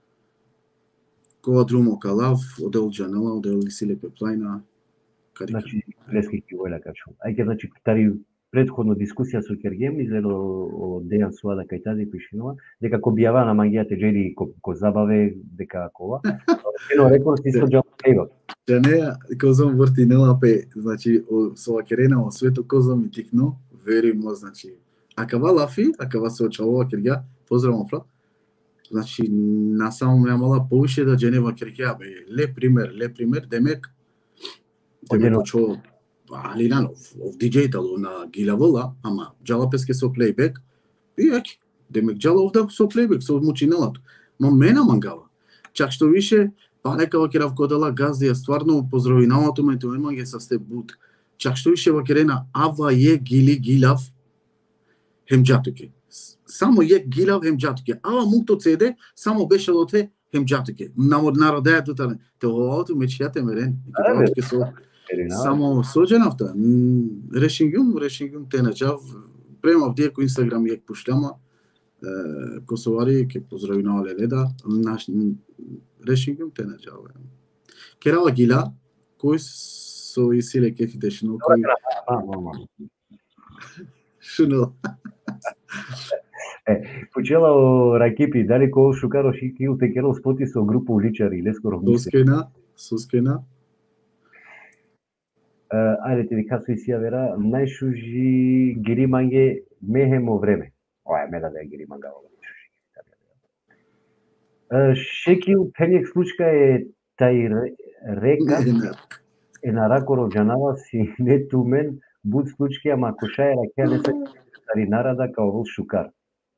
кога друмо калав, одел џанела, одел лисиле пеплајна, карика. Значи, лески ки војла качу. Ајке, значи, тари предходно дискусија со Кергем, изело о Дејан Суада кај тази пишинова, дека ко бијава на мангијате джери ко, ко забаве, дека кова. Ено рекорд исто џал прегот. Џанеа, козом вртинела пе, значи, со вакерена о свето козом и тикно, веримо, значи, акава лафи, акава се очавува Кергја, поздравам фра. Значи, на само мала повише да Дженева Кергја, бе, леп пример, леп пример, демек, демек почо, али нано, ов диџејтало на Гилавола, ама джалапеске со плейбек, и еки, демек джала овда со плейбек, со мучинелато. Но мена мангава. Чак што више, па нека вакерав кодала газдија, стварно поздравинавато ме тоа манге са сте бут. Чак што више вакерена, ава е гили гилав, хем џатуке. Само е гилав хем џатуке. Ава мукто цеде, само беше лоте хем џатуке. Намод народеа тута, те оваото мечијате мерен. И со само соџенавта. Решингјум, решингјум те наџав. Премав дие ко Инстаграм јек пуштама. Косовари ке поздравинавале леда. Наш решингјум те наџав. Керава гила, кој со исиле кефите шно кој шунел. Е, почела о Ракипи, дали ко Шукаро шикил те керал споти со група уличари, лескоро мисле. Соскена, соскена. Ајде ти касо и сија вера, најшужи гири манге мехемо време. Ова е меда да е гири манга ова. Шекил пенјек случка е тај река е на ракоро џанава си не тумен буд случки, ама кошаја ракеа не се тари нарада као вол Шукар.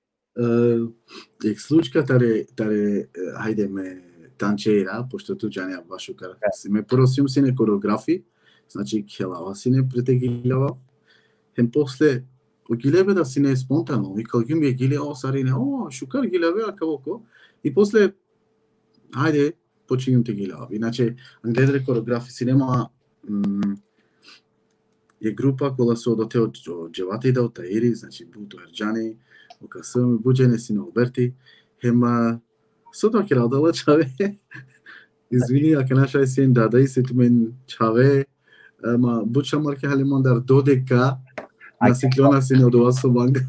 Ек случка таре, таре, хајде ме танчеира, пошто ту џанеа баш Шукар. Ме просим си не кореографи, значи келава си не претегилава. Хем после, о гилебе да си не е спонтано, и кал гим е гиле, о сарине, о, Шукар гилеве, а кавоко. И после, хајде, починим те гилава. Иначе, гледаре кореографи си нема, е група кола со до тео џевати да Таири, значи Буто Ерџани, окасам буџене си на Алберти, хема со тоа ќе радала чаве. Извини, ако наша сен дада и се тумен чаве, ама буча марке халимандар додека на сиклона си не одова со банга.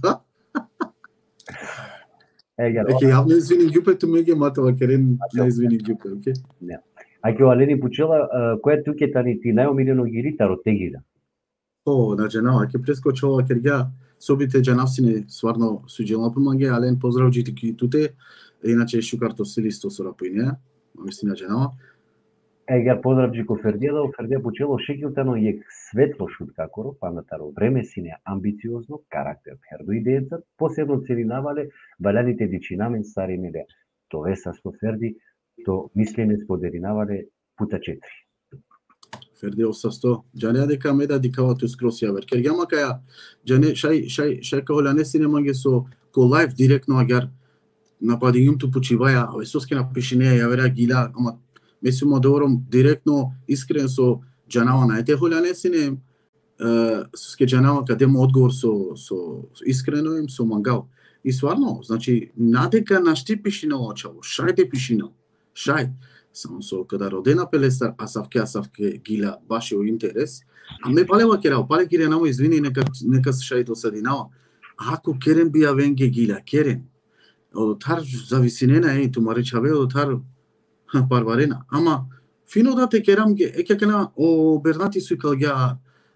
Еке, јавно извини ѓупе ту меѓе матава керен на извини ѓупе, оке? Не. Ајке Алени почела, која туке тани ти најомилено гиритаро тегида? О, на џанава, ќе прескочила Кергја, собите џанавсине сварно суџелна помаге, ален поздрав џити туте, иначе Шукарто силисто со рапојнеа, мисли на џанава. Егер поздрав џико Фердија, Фердија почело шекилтано јек светло шуткакоро, панатаро време сине амбициозно, карактер хердо идејата, посебно целинавале валяните дичинамен стари медеа. Тоа са сто Ферди, то мислење споделинавале пута четири. Ферди осасто, џанеа дека меда дикава ту скрос јавер. Кергја макаја, џане шај шај шај каола не сине манге со ко лайв директно агар нападињум ту почиваја, аве соске на пишинеја јавера гила, ама месимо доором директно искрен со џанава најте холя не сине соске џанава каде му одговор со со искрено им со мангал. И сварно, значи надека нашти пишина очаво, шајде пишина, шај. Само со када родена пелестар, асавке, асавке гила баш о интерес, а ме палева керао, пале кире намо извини, нека, нека се шајто садинава. Ако керен бија венге гила, керен, Одотар зависинена е тумари чаве одотар парварена. Ама фино да те керам ге е кекена о бернати суикалгя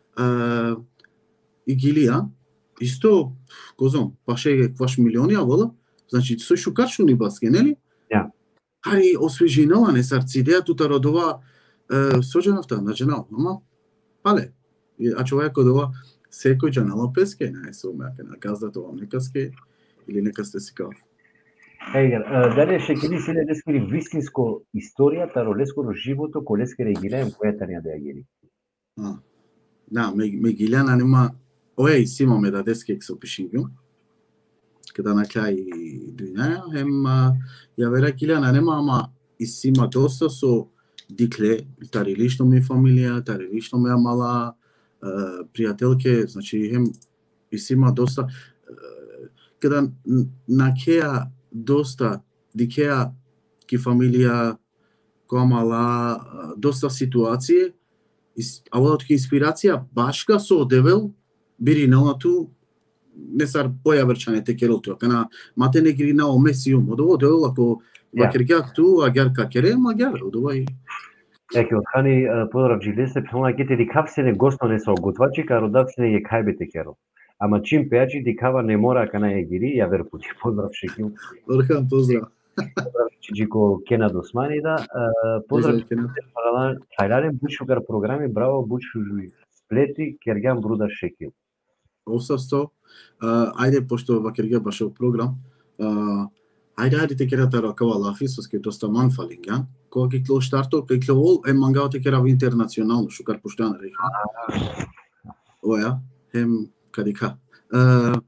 игилија исто козом паше кваш милиони авала. Значи со шукачу ни баске, нели? Ja. Хари освежинала не сарци идеја тута родова соџенафта на дженал. Ама пале. А човек одова секој джанала песке, не со меке на газда тоа некаске или нека сте си каф. Егер, дали шекери си не дескери вистинско историјата, ролескоро живото, колескере гилеем којата не да ја гели. А, да, ме, ме гилјана нема, оје и симаме да дескек со пишингју, када на крај дујнаја, хем ја вера гилјана нема, ама и сима доста со дикле, тари лично ми фамилија, тари лично ми мала пријателке, значи хем и сима доста, када на кеа доста дикеа ки фамилија која мала доста ситуации а водат ки инспирација башка со одевел биринала ту не сар појаврчане те керол ту кана мате не грина о месиум одово одевел ако вакерга ту агар какере магар одова и Еки отхани поздрав джилесе псона кете дикав се не гостно не со готвачи кародав се не е кајбете керол. Ама чим пеачи дикава не мора кана е гири, ја верпути. Поздрав Шекил. Орхан, поздрав. Поздрав Чиджико Кена Досмани, да. Поздрав Тајларен Бучугар програми, браво Бучужуи сплети, Кергјан Бруда Шекил. осемсто, ајде, пошто вакерга башо програм, ајде, ајде те кера тара кава лафи, со ке доста ман фалингјан, кога ке кло штарто, ке кло ол, е мангао те кера интернационално, шукар пуштан реха. Оја, хем кадика. Uh,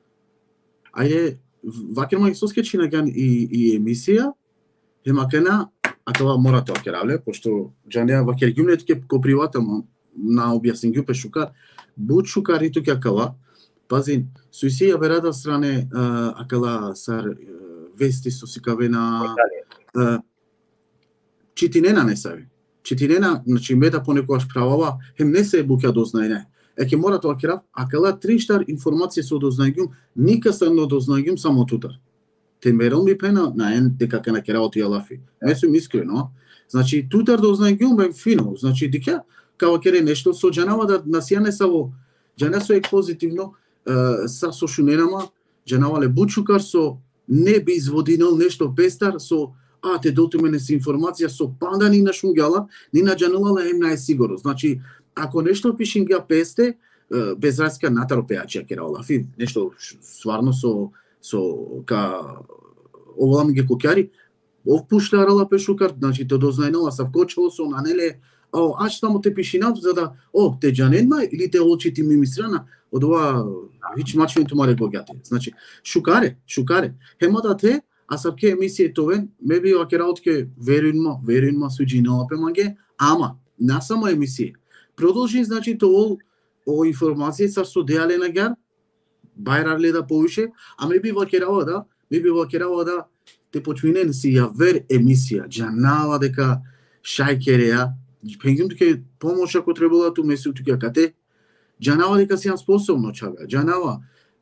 ајде, вакер мај соске чинаган и, и емисија, хема кена, а това мора тоа керавле, пошто джанеа вакер гюмнет ке ко приватално на објаснингју пе шукар, буд шукар и тука кала, пазин, суисија верада стране uh, акала сар uh, вести со сикавена uh, читинена не сави. Читинена, значи мета понекогаш правава, хем не се бука дознајне. Еке мора тоа керав, а кала триштар информација со дознајгјум, никасано дознајгјум само тутар. Те мерил ми пена на ен дека ке на керао тија лафи. Не сум искрено. Значи тутар дознајгјум бем фино. Значи дика као кере нешто со джанава да насијане саво джана со ек позитивно са со шуненама, джанава ле бучукар со не би изводинал нешто пестар со а те доту мене се информација со панда ни на шунгјала, ни на джанала ле ем нај сигурно. Значи ако нешто пишингја песте, без разлика натаро пеачија кера олафи, нешто сварно со со ка оволам ги кокјари, ов пуштарала пешукар, значи те дознајнала са вкочило со нанеле, о, аш само те пишинав за да, о, те джаненма или те олчити ми мисрана, од ова вич мачни тумаре богати. Значи шукаре, шукаре. Хемата те а сабке емисија товен, ме би вакераотке верујнма, верујнма суџинала пе маге, ама на само емисија. Продолжи, значи, тоа о информација са со деале на гар, бајрарле да повише, а ме би вакерава да, ме би вакерава да те почминен си ја вер емисија, джанава дека шајкереа, пенгим туке помош ако требала ту месу туке кате, джанава дека си јан способно чага, джанава,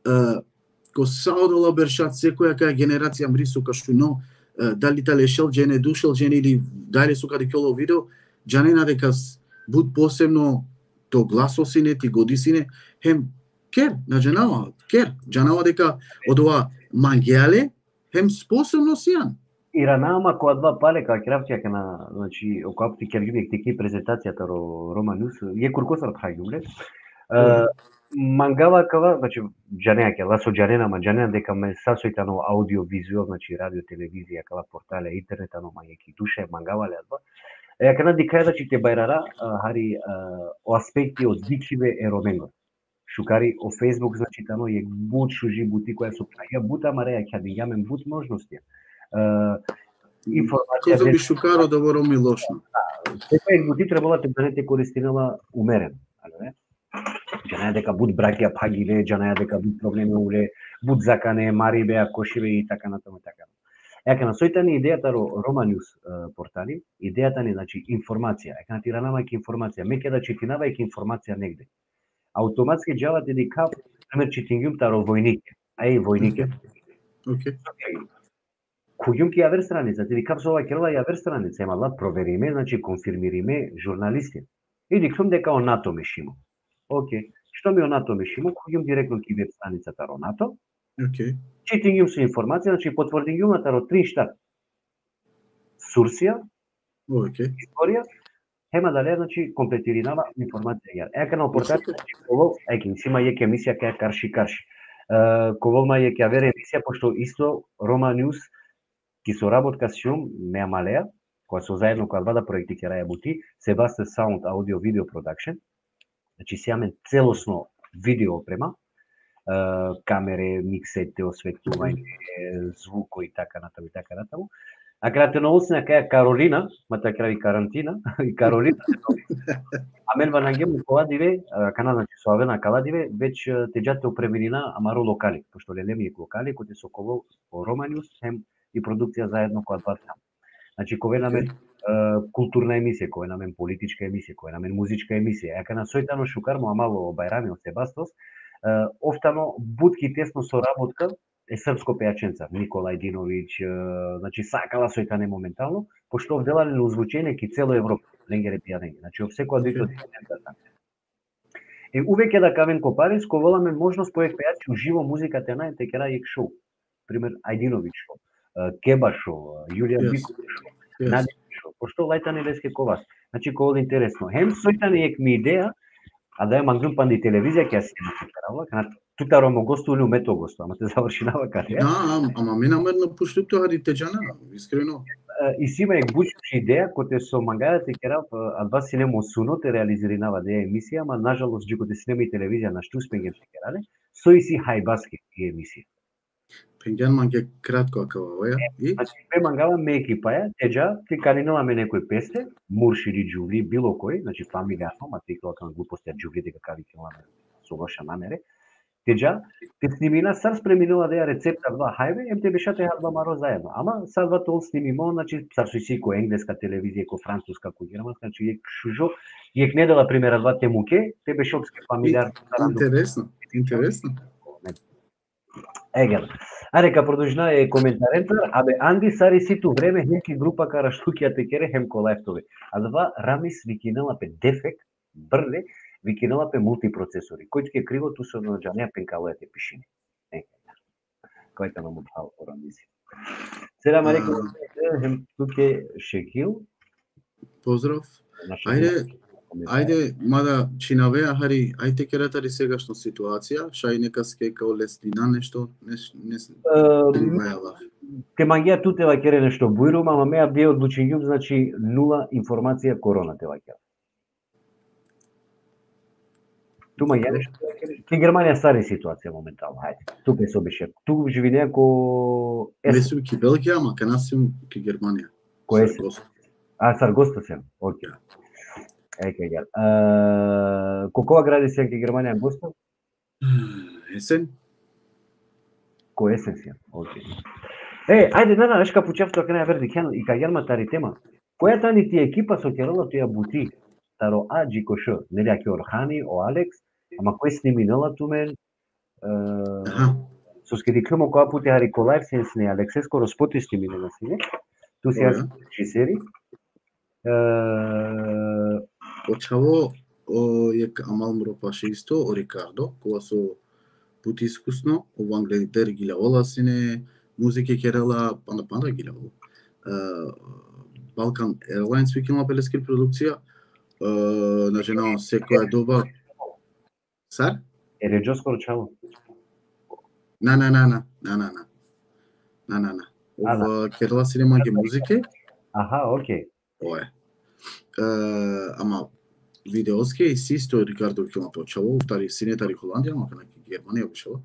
ко саудала бершат секоја каја генерација мрису каштуно, дали тале шел джене, душел джене или дали су каде кјоло видео, джанена дека буд посебно то гласосине, ти годисине, хем кер, на джанава, кер, джанава дека од ова мангјале, хем способно сијан. И ранама која два пале, каја кравтија кана, значи, окоја ти кергјубек теки презентацијата ро Рома Нюс, е куркосар тхајгјумле, мангава кава, значи, джанеа ке, ласо джанена, ма джанена дека ме сасојтано аудио-визуал, значи, радио, телевизија, кала портале, интернетано, ма јеки душе, мангава ле адба, Е, кана дикајда че те бајрара, хари, о аспекти од дикиве е роменгор. Шукари о Фейсбук, значи, тано е бут шужи бути која со праја бута, ма реја ќе дигамен бут можности. Информација... Козо би шукаро да воро ми лошно. Секој бути требала те бъдете користинала умерен. Джанаја дека буд браќа пагиле, джанаја дека буд проблеми уле, буд закане, мари беа кошиве и така натаму така. Ека на сојта ни идејата ро Рома Нюс портали, идејата ни значи информација, ека на ти ранамајќи информација, меќе да четинавајќи информација негде. Автоматски џавате дека пример читингјум таро војнике, ај војнике. Океј. Куѓум ки ја вер страница, ти викам со ова керла ја вер страница, ема ла провериме, значи конфирмириме журналисти. И викам дека онато ме шимо. Океј, што ми онато ме шимо, куѓум директно ки веб страницата Ронато. Океј. Читингјум со информација, значи потврдингјум на три штар. Сурсија, Океј. историја, хема дале, значи комплетиринава информација ја. Е канал портал, значи коло, еки сима јек емисија кај карши карши. Коволма јек ја вере емисија пошто исто Рома Ньюс ки соработка с Шум ме малеа, која со заедно која двада проекти ќе рајабути, Себастијан Саунд Аудио Видео Продакшн. Значи си имаме целосно видео опрема, камере, миксете, осветување, звуко и така натаму и така натаму. А кратеновоцна кај Каролина, мата крај карантина, и Каролина. А мен ванангем Каладиве, канал значи со Авена Каладиве, веќе теџате опременина амаро локали, пошто лелеми локали кои се околу Романиус, хем и продукција заедно која патна. Значи кове намен културна емисија, кове намен политичка емисија, кове намен музичка емисија. Ја кана сојтано шукармо амало Бајрами од Себастос, офтано будки тесно соработка е српско пејаченца, Никола Ајдиновиќ, значи сакала сојтане моментално, пошто овделале на озвучење ки цело Европа, ленгере пијанење, значи ов секоја дојде од континентата. Е увеќе да камен Копарис, коволаме можност поек пејачи уживо музиката на те кера ек шоу. Пример Ајдиновиќ шоу, Кеба шоу, Јулија Биков шоу, Нади шоу, пошто лајтане леске ковас. Значи ковол интересно. Хем сојтане ек ми идеја, а да е мангум панди телевизија ќе се керала, кана тутаро мо гостували умето госту, ама се завршинава каде. Да, ама ми намерно пуштуто хари теџана, искрено. И си има ек бучиш идеја кој со мангајата ќе рав, а два синемо суно те реализиринава деја емисија, ама нажалост джикоте синема и телевизија на штуспенген се керале, со и си хајбаски и емисија. Пенген манге кратко акава ја. И значи пе мангала ме екипаја, теџа ти канинуваме некој песте, Муршиди Џули, било кој, значи фамилијасно, ма ти кога глупости Џули дека кави киламе со лоша намере. Теџа, те снимина сар спреминува да ја рецепта два хајбе, ем те бешате два маро заедно. Ама сар два тол снимимо, значи сар со си кој енглеска телевизија, кој француска, кој германска, значи ек шужо, ек недела примера два темуке, те бешопски фамилиар. Интересно, интересно. Егер. Аре ка продолжина е коментарентар, абе Анди сари ситу време хемки група кара штукија те кере хемко лајфтови. А два Рамис викинела пе дефект, брле, викинела пе мултипроцесори. Кој ќе криво ту со наџанија пенкалојате пишини. Е. Кој та нам одхал по Рамиси. Селам алейкум, хем туке Шекил. Поздрав. Ајде, ајде, мада чинавеа хари, ајде кератари сегашна ситуација, шај нека скека олеснина нешто, нешто, нешто. Те мангија ту те вакере нешто бујрум, ама меа бе одлучињум, значи нула информација корона те вакере. Ту мангија нешто. Ке Германија стари ситуација моментално, хајде. Ту ке се обише. Ту живи неко Не сум ки Белгија, ама ка нас сум ки Германија. Кој е? А, Саргоста сем. Океј. Еке гел. Кокова гради сен ке Германија гостов? Есен. Кој есен сен? Океј. Е, ајде дана нешка почевто кај на верди кен и кај герма тари тема. Која тани ти екипа со керала тоја бути? Таро А Джикош, нели аки Орхани, о Алекс, ама кој сниминала ту мен? Аха. Со скедиклумо која пути хари колајв сен сне Алексе скоро споти сниминала сине. Ту си јас режисери. Почаво о ек амал мропаше исто о Рикардо, кога со пути искусно, о Англедер гиле оласине, музике керала, панда панда гиле ол. Балкан Airlines викинала пелескир продукција, на жена секоја доба. Сар? Е реджо скоро чало. На на на на на на на. На на на. Ова керала синема ге музике. Аха, окей. Ое. Ама видеоске и систо Рикардо викинала почало, втари синетари Холандија, ама на Германија обишала.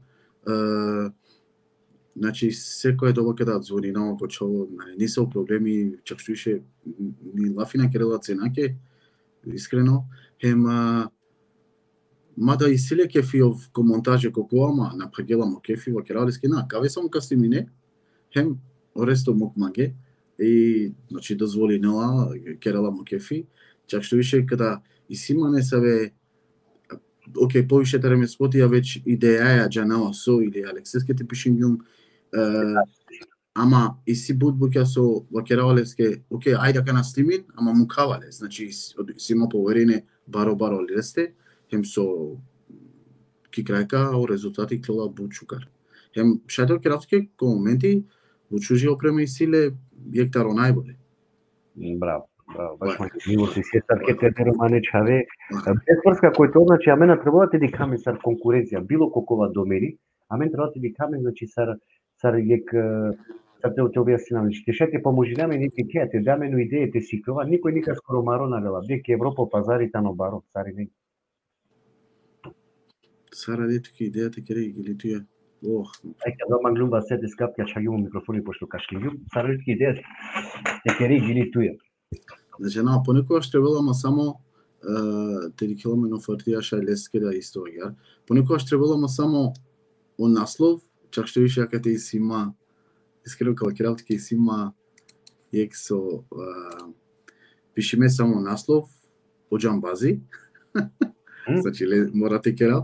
Значи секоја доба кога звони на почало, не се проблеми, чак што ише ми лафина керела ценаке, искрено, хема мада и силе кефиов комонтаже кокоама на пагела мо кефи во кералиски на каве само касти мине, хем оресто мок маге и значи дозволи нела керала мо кефи, чак што ише када и сима не сабе окей, повише тереме споти, а веќе идеја ја джанала со или Алексески те пишингјум, ама и си будбуќа со вакеравалеске, окей, ајде ка настимин, ама му кавале, значи си има поверење баро баро лесте, хем со ки крајка о резултати клола бучукар. Хем шател керавтке ко моменти во чужи опреми силе јектаро најболе. Браво, браво, баш мило си се сарке те романе чаве. Без врска кој тоа значи, а мене треба да ти дикаме сар конкуренција, било колкова домери, а мен треба да ти дикаме значи сар сар јек сар те те објаснам, ќе шете поможиме нити ќе те даме но идеите си кова, никој никад скоро марона вела, беке Европа пазарите на баро, цари не. Сара дете ки идејата ќе ги литуја. Ох, ајде да маглумба сете скапја чаѓу микрофони пошто кашкињу, сара дете ки идејата ќе ги литуја. Значи, на понекогаш требало само те дикеламе на фартија шај леске да исто ја. Понекогаш требало само он наслов, чак што више ако те сима, искрено кога керавти ке сима јек со пишиме само наслов, оџамбази. Значи морате керав.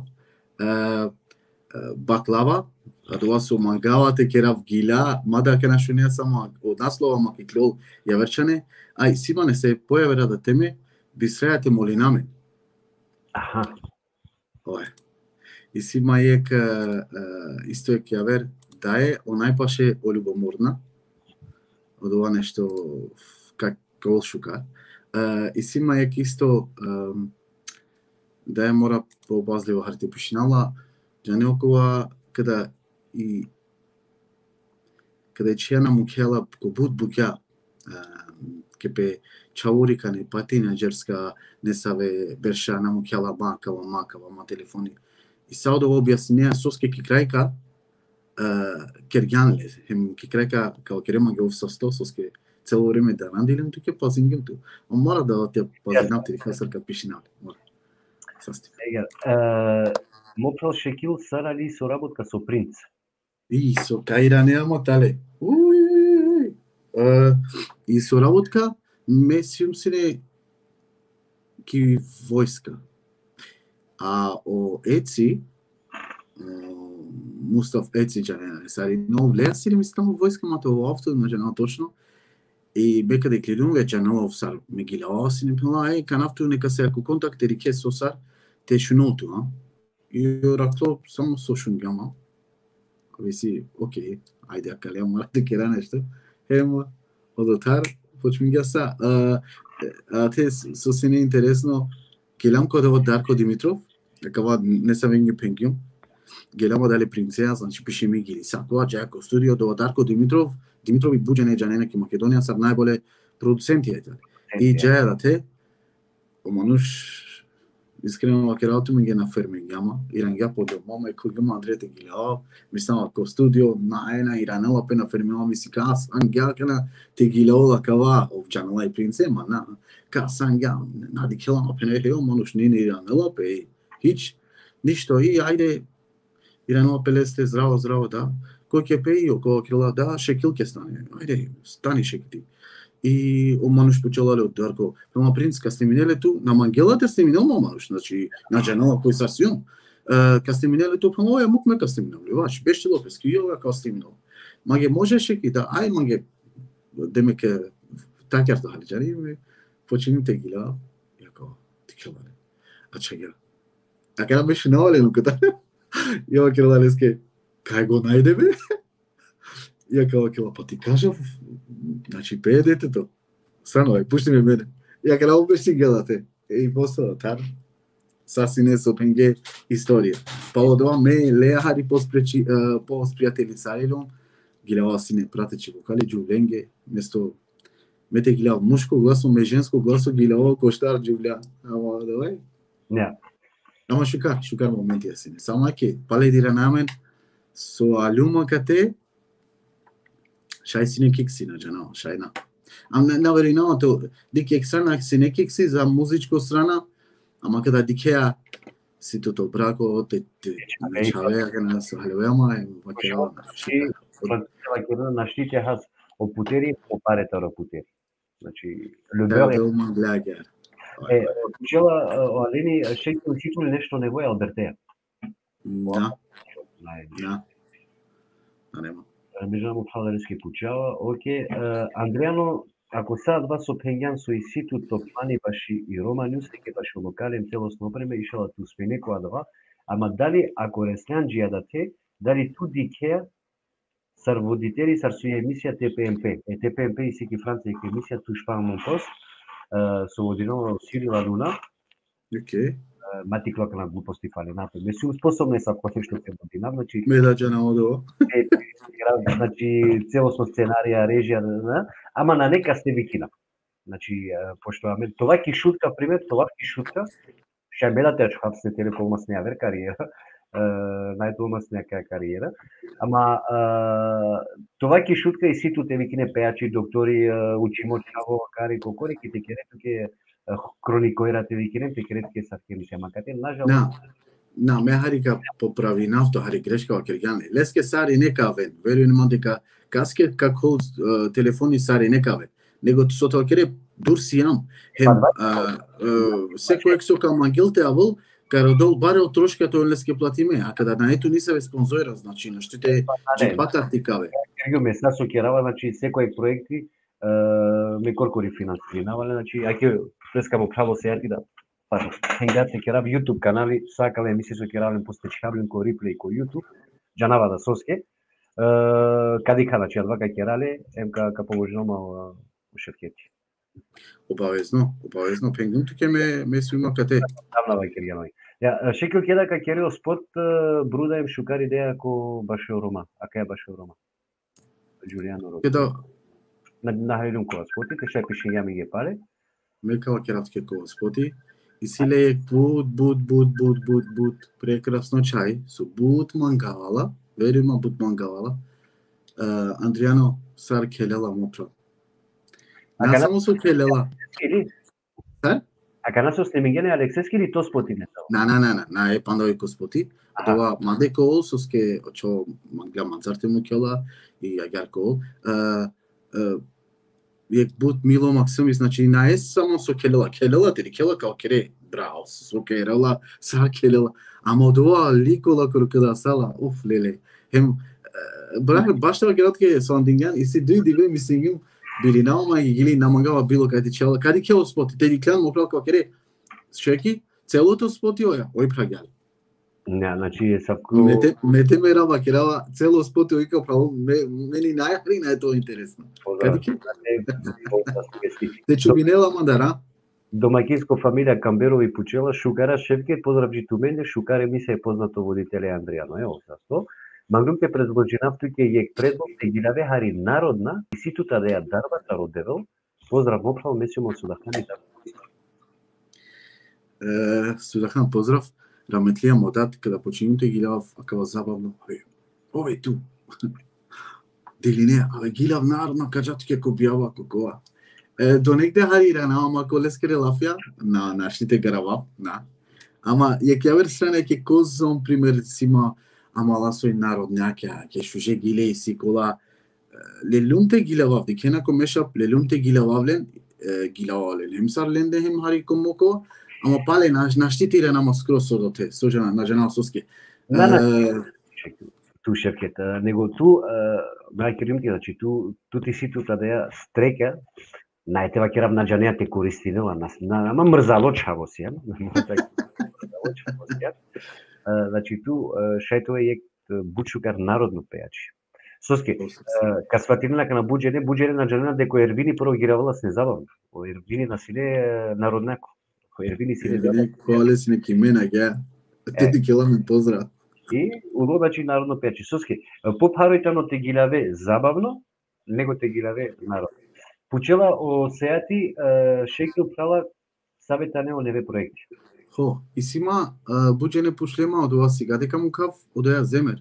Баклава, а тоа со мангала те керав гила, мада ке нашо не само од наслова, ма ке клол јаверчане, ај сима не се појавера да теме, би срејате молинаме. Аха. Ое. И сима јек исто е јавер, да е, онајпаше о љубоморна, од ова нешто, как колшука. И сима јек исто, да е мора по-обазливо харти пишинала, Джане окова када и када чијана мукела ко буд букја кепе чаурика не патина джерска не саве бершана мукела макава макава ма телефони. И сао да објаснеа соске ки крајка кергјанле, хем ки крајка као керема ги овсасто соске цело време да рандилем туке пазингем ту. Он мора да те пазинам ти хасарка пишинал. Мора. Састи. Сега, Мопсал Шекил сарали соработка со Принц. И со Каира неамо тале. Уј. И соработка месиум сине ки војска. А о Еци Мустаф Еци джане сари но влеа сине мислам војска мато во авто на жена точно. И бека да клидум веќе на сар мегила сине пила е канавту нека се ако контакте рике со сар те шуноту, а? И ракло само со шунгама. Веси, окей, ајде ако ле мора да кера нешто. Ема одотар почмига са. А те со сине интересно гелам кога од Дарко Димитров, кога не се веќе пенгјум. Гелам дали принцеја, значи пише ми ги сакува џако студио до Дарко Димитров, Димитрови буџене џанене ки Македонија са најболе продуценти е. И џаја да те омануш искрено ако работи ми ги на ферми гама, иранга по дома, и кога ма Андрете ги леа, мислам ако студио на ена иранела пе на ферми ми си кас, ангја кана те ги леа кава овчанала и принцема на ка сангја на дикела на пе не леа мануш не не иранела пе хич ништо и ајде иранела пелесте здраво здраво да, кој ќе пе и около крила да Шекил ќе стане, ајде стани Шекил. И омануш почелале од Дарко. Ама принц ка сте минеле ту, на Мангелата сте минел омануш, значи на джанала кој са сион. Ка сте минеле ту, пано ја мук ме ка сте минел. Ваш беше Лопески, ја ка сте минел. Маге можеше ки да ај маге демеке такјар да халиџари, почините гила, ја ка тикелале. А чега. А када беше навалено ката. Ја кералеске кај го најде бе? Ја као кела, па ти кажав, значи пее детето. Сано, пушти ме мене. Ја као обешти гледате. И после тар, саси не со пенге историја. Па од ова ме леа хари поспречи, поспријатели сарилон, гилева си не пратечи вокали, джувленге, место мете гилева мушко гласо, ме женско гласо, гилева коштар джувля. Ама, давај? Не. Ама шукар, шукар моменти ја сине. Само аке, паледира намен, со алюма кате, шај си не кикси на джана, шај на. Ам не навери на то, ди кексана си не кикси за музичко страна, ама када дикеа си тото брако, те те чавеа кана со халевема е вакеа. Франција на штите хас о путери по парета ро путери. Значи, любов е ума глаѓа. Е, чела Алени Шекил ситно нешто него е Албертеја. Да. Да. Да нема. Меѓународно право да риски пучава, окей. Андријано, ако саат вас со пењан со иситут топлани баши и Рома Ньюс, ќе баши локален целосно опреме, ишала ту сме некоја два, ама дали ако реснанџија да те, дали ту дикеа сар водители сар со емисија Т П М П. Е Т П М П и секи Франција и емисија ту шпајално пост, со водинова Сирила Луна. Окей. Мати клока на глупости фали напред. Не сум способна са ако нешто ќе водина, значи Медаџа на одово. значи целосно сценарија, режија, ама на нека сте викина. Значи пошто аме това ки шутка пример, това ки шутка. Ша медате хапсне телекомасна вер кариера. Најдомасна кариера. Ама това ки шутка и ситу те викине пеачи, доктори, учимо чаво, кари кокори ки те кере туке кроникоирате викине те кере ке са ке се макате нажал. На. На ме харика поправи нафто хари грешка киргјани. Леске сари некавен. Верувам дека каске како телефони сари некавен. Него со тоа кере дурсијам. Хем секој со камангилте авол кародол барел трошка тој леске платиме, а када на ето не се спонзорира, значи на што те джипатар ти каве. Кај ме са со керава, значи секој проекти ме коркори финансиринавале, значи аќе преска му право се јати да па хенгате керав YouTube канали, сакале емисија со керавен постечкавлен ко реплей ко YouTube, џанава да соске. Кадика значи адвака керале, емка ка положено шефкети. Обавезно, обавезно пенгун туке ме ме сума кате. Тамна вајкерјаној. Ја шекил кеда ка керио спот бруда им шукар идеја ко баше Рома. А кај баше Рома? Џулијано Рома. Кеда на на хајдун ко споти, те ша пише ја ми ги пале. Мека кератке ко споти. И силе е бут бут бут бут бут бут прекрасно чај со бут мангавала, верувам бут мангавала. Андријано сар келела мопра. Не само со келела. Сар? А кана со снимингене Алексески или то споти не са? На, на, на, на, на е пандови ко споти. Това маде кол со ске очо мангля манцарте му кела и агар кол. Јек бут мило максими, значи на е само со келела. Келела тери кела као кере брао со келела, са келела. Ама одова ликола кога сала, уф леле. Хем бра баш тоа градке со Андинган и си дуи диве мислингим били нама и гили намагава било каде чела. Каде кело споти, теди клан му прав као кере. Шеки целото споти оја, ој прагал. Не, значи са вклю... Мете, мете ме рава, керава, цело споти ојка право, мени најахрина е тоа интересно. Каде ке? Те чубинела мандара? Домаќинско фамилија Камберови Пучела, Шукара Шевке, поздрав Житумене, Шукаре ми се е познато водителе Андријано, ево састо. Магнум те предложинав туке јек предлог те гилаве хари народна и ситута да ја дарбата родевел. Поздрав моправо месимо Судахани да. Е, Судахан поздрав. Раметлија модат када починуте гилав акава забавно. Ове ту. Дели не, аве гилав народна кажатке ко бјава кокова. Е, до негде харира, ама ко лескере лафија на нашите гарава, на. Ама ја кјавер страна ќе козом пример сима амала сој народњаќа, ќе шуже гиле и сикола. Лелумте гилавав, дикена ко мешап лелумте гилававлен, гилававлен. Хемсар ленде хем хари комоко, ама пале наш наштитира нама скрос одоте, со жена на жена соске. На на ту шефкет, него ту мајкеримки, значи ту ту ти ситута да ја стрека, најтева керав на џанеја те користинела на ама мрзало чаво си, мрзало чаво си. Значи ту шајтове јек бучукар народно пејачи. Соске, ка сватинела на буџене, буџене на џанеја дека Ервини прво гиравала се забавно. Ервини на силе народнако. Ервини силе забавно. Коале си неки мена га. Тети кела ме поздрав. И удо значи народно пејачи. Соске, попаројтано те гилаве забавно, него те гилаве народно. Пучела о сеати шекил прала савета не о неве проекти. Хо, и сима буџене пушлема од ова сега дека му кав од ја земер.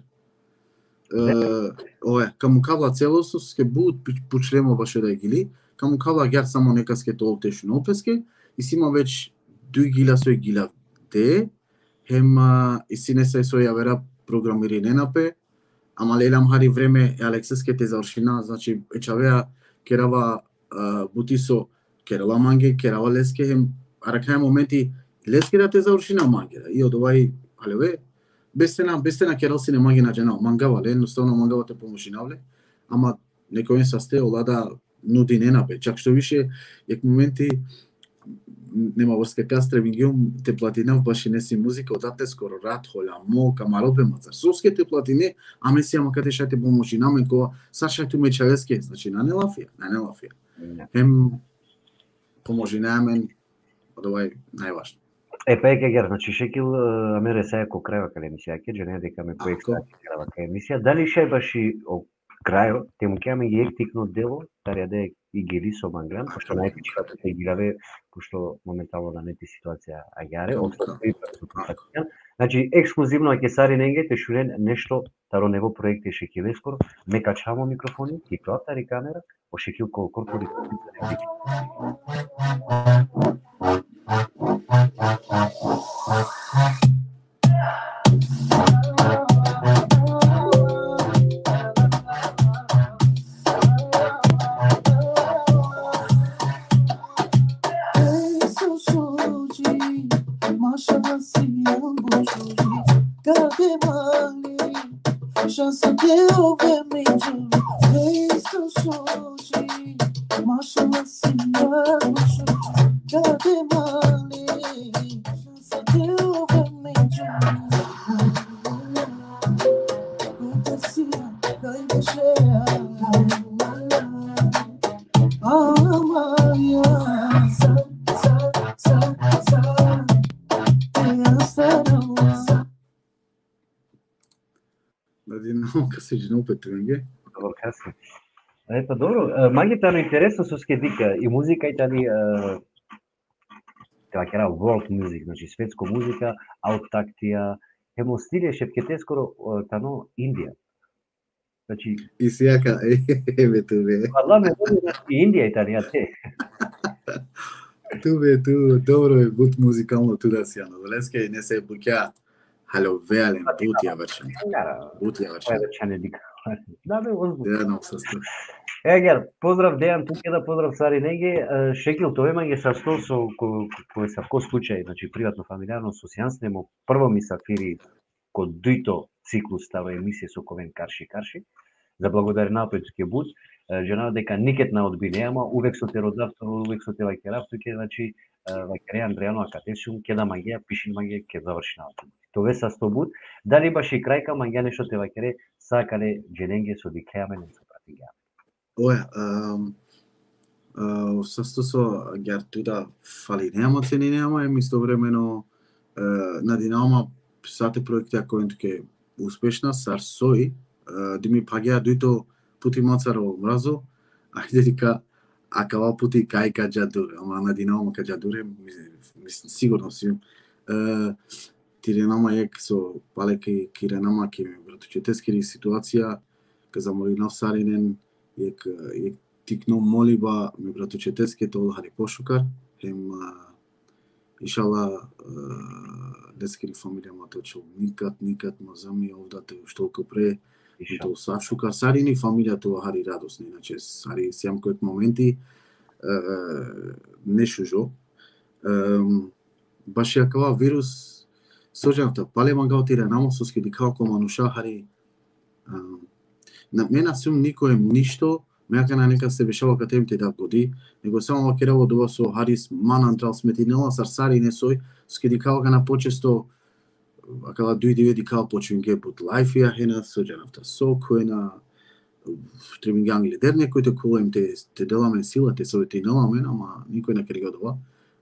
Ое, каму кавла целосно ске буд пучлемо баше да гили, каму кавла гар само некаске тол тешно опеске, и сима веќе дуј гила сој гила те, хем и си не се сој јавера програмири ненапе, ама лелам хари време Алексеске те завршина, значи ечавеа керава бутисо керала манге, керава леске, хем аракаја моменти леске да те завршина манге, и од овај, алеве, без стена, без стена керал си не маги на жена, мангава, ле, едноставно мангава те помошинавле, ама некој се сте олада нуди не напе. Чак што више, јак моменти нема врска кастре вингиум те платинав баш и неси музика, одате скоро рад холя, мо, камаробе мацар. Совске те платине, аме си ама каде шајте помоши намен кога са шајту ме чавеске, значи на не лафија, на не лафија. Хем поможи намен, одовај најважно. Е, па е кегер, значи Шекил Амере саја ко крајва кај емисија, ке жене дека ме поекстатирава кај емисија. Дали ше баши о крајот, те му кеаме ги ектикно дело, тарија де и ги рисо манграм, пошто најпичката те играве, пошто моментално на нети ситуација аѓаре, остава и пресупратија. Значи, ексклузивно ќе сари ненге, те шурен нешто, таро него проекти Шекиле скоро, ме качамо микрофони, и клаптари камера, о Шекил ко корпори. Се жена опет венге. Добро каси. Епа добро, магитарно интересно со скедика и музика и тали така кера world music, значи светско музика, аутактија, хемо стиле шепкете скоро тано Индија. Значи и сјака еве туве. Парламе и Индија и Италија те. Туве ту добро е бут музикално туда сјано. Долеске не се буќа Halo vealen butja version. Butja version. Верчане дика. Да бе, озбук. Дејано состав. Егер, поздрав Дејан Тукеда, поздрав Сари Неге. Шекил тоа ема ги састол со кој са ко случај, значи приватно фамилиарно со сеанснемо прво ми сафири ко дуито циклус става емисија со Ковен Карши Карши. За благодарнато ќе буд. Женава дека никет на одбине, ама увек со те родавто, увек со те ваќеравто ќе, значи ваќере Андрејано Акатесиум, ќе да магија, пиши магија, ќе заврши на авто. Тоа са сто буд. Дали баш и крајка магија нешто те ваќере, сакале джененге со дикеаме не со пратига. Оја, со сто со Гертуда фали нема цени нема, ем истовремено на Динамо сате проекти кои ќе успешна сар сои, дими пагија дуито пути мацаро мразо, ајде дека акава пути кајка џадур, ама на Динамо ка џадуре, мислам сигурно си. Тиренама ек со палеки киренама ки братучетескери ситуација, ка замолинав Саринен, ек ек тикно молиба ме братучетеске тол хари пошукар, хем иншала дескери фамилија маточо никад никад мазами овдате штолку пре и то сашукар Сарини фамилија тоа хари радосни, иначе Сари сјам кој моменти не шужо. Баш јакава вирус соџавта палема гаутира намо со скеди како мануша хари на мене сум никој ништо меака на нека се бешава катемте да годи, него само вакераво дова со Харис Манантрал сметинела сар Сари не сој скеди како на почесто акала дуи деведи кал почвинге пут лайфија хена соџавта со којна тренинганг лидер некој те колем те те деламе сила те советинеламе, ама никој не кери годова.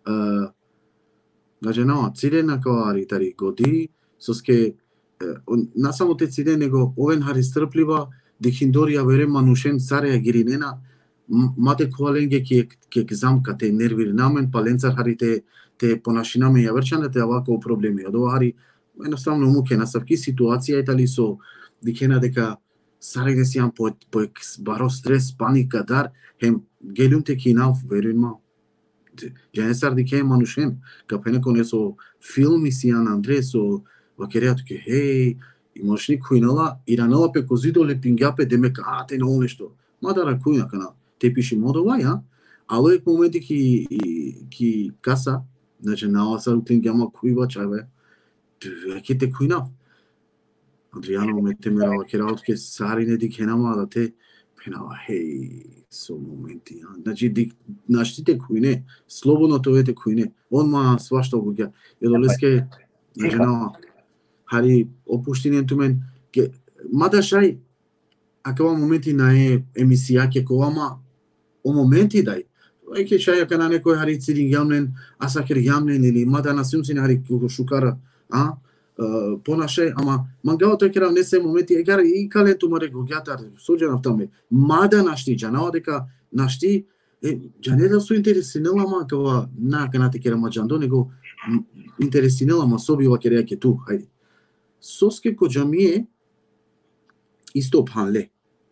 Значи, нема, циден на кавари тари годи, соске, на само те циден, него овен хари стрплива, дехиндорија вере манушен цареја гиринена, мате коаленге ке ке замка те нервир намен, паленцар хари те те понашинаме ја врчане те овако проблеми. Од ова хари едноставно муке насавки ситуација итали со дикена дека саре не сијам по по баро стрес, паника, дар, хем гелум те кинав верујма. Ја сар дике манушен, капенеко не со филми сијан Андре со вакереато ке хеј, и мошни кујнала, и ранала пе козидоле пингјапе демека, а те ново нешто. Мадара кујна кана, те пиши модова, ја, ало ек моменти ки ки каса, значи на асар уклингјама кујва чаве, ке те кујнав. Адријано ме темера вакераот ке сари не дикенама да те Пенава, хеј, со моменти, а. Значи, дик, наштите којне, слободно тоете којне, онма свашта огуѓа. Едо леске, значи, на хари опуштинен тумен, ке, мада шај, акава моменти на е емисија ке ковама, о моменти дај. Ке шај ака на некој хари цирин јамнен, асакер јамнен, или мада на симсин хари шукара, а? Понаше, ама мангаото екера не се моменти, екера и каленту море го гјатар, соѓанав таме. Мада нашти, джанава дека нашти, е, джанеда су интересинела ма, кава, на канате кера маджандо, него интересинела ма собива кера јаке ту, хајде. Соске ко джамие, исто панле.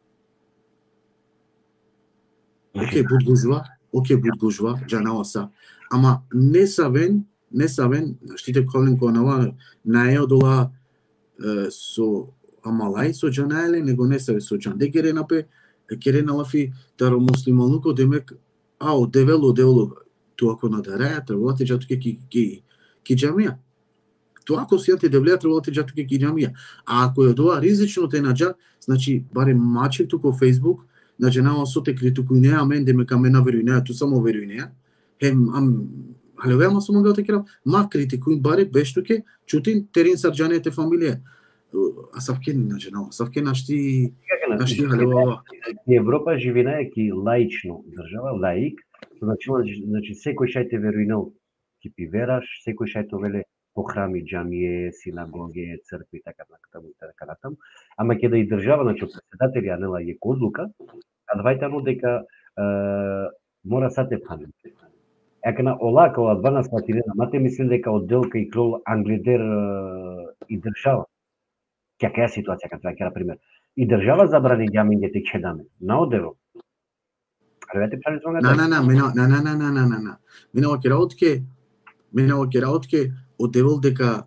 Оке, будгужва, оке будгужва, джанава са. Ама не савен, не савен, штите колен која нава наео дола со амалај со джанаеле, него не саве со джан. Де кере напе, кере налафи таро муслималуко демек, ао, девело, девело, тоа ако надараја, требало те джатуке ки, ки, ки джамија. Тоа ако сијате девлеја, требало те джатуке ки джамија. А ако е тоа ризично те наджа, значи, барем мачев туко Фейсбук, значи, нама со те критикуј неа, мен демека ме наверуј неа, ту само веруј неа. Хем, ам, халеве, ама сум мангал те керам, ма критикуин баре бештуке, чутин терин сарджанијате фамилија. А савкен, значи, нама, савкен нашти, нашти халева. Европа живеејќи лаично држава, лаик, значи, значи секој шајте веруинал ки пи вераш, секој шајто веле по храми, џамије, синагоге, цркви, така натаму, така натаму. Ама ќе да и држава, значи, председатели, а не лаик одлука, а двајтано дека мора сате памет. Ека на олака, од дванаесет сватирена, мате мислим дека одделка и крол Англидер и држава. Каква е ситуација, како ќе пример. И држава забрани ѓамињето кедаме на одево. Ревете прали тоа? На, на, на, мина, на, на, на, на, на, на, на. Мина оке раотке, мина оке раотке одевол дека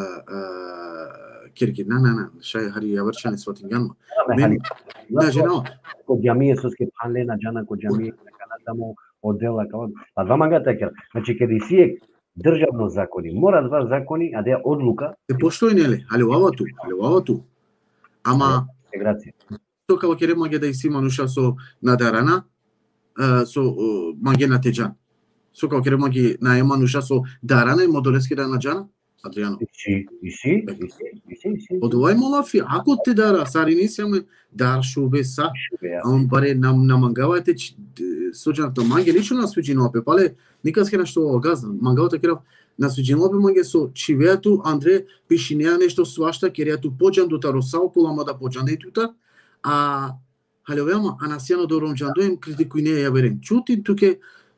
керки, на, на, на, шај хари јаврчани сватин ѓанма. Мен, да, жена. Ко ѓамије соске панле на џана ко ѓамије, така натаму одела како. Па два мангата кер. Значи каде сие државно закони, мора два закони, а да одлука. Е поштој неле, али ова ту, али ова ту. Ама интеграција. Тоа како ќе маге да иси мануша со надарана, со маге на теџан. Со како ќе маге на мануша со дарана и модолески да на џана, Адријано. Иси, иси, иси, иси. Од овај молафи, ако те дара, сари сиаме дар шубе са, а он баре нам намангавајте соџаната манге лично на свиџино опе, пале никаске на што газда, мангавата керав на свиџино опе манге со чивеату Андре пиши неа нешто свашта кереату поџан до таросао колама да поџан дејтута, а халевема анасијано до ронџандоем критикуј неа ја верен. Чути туке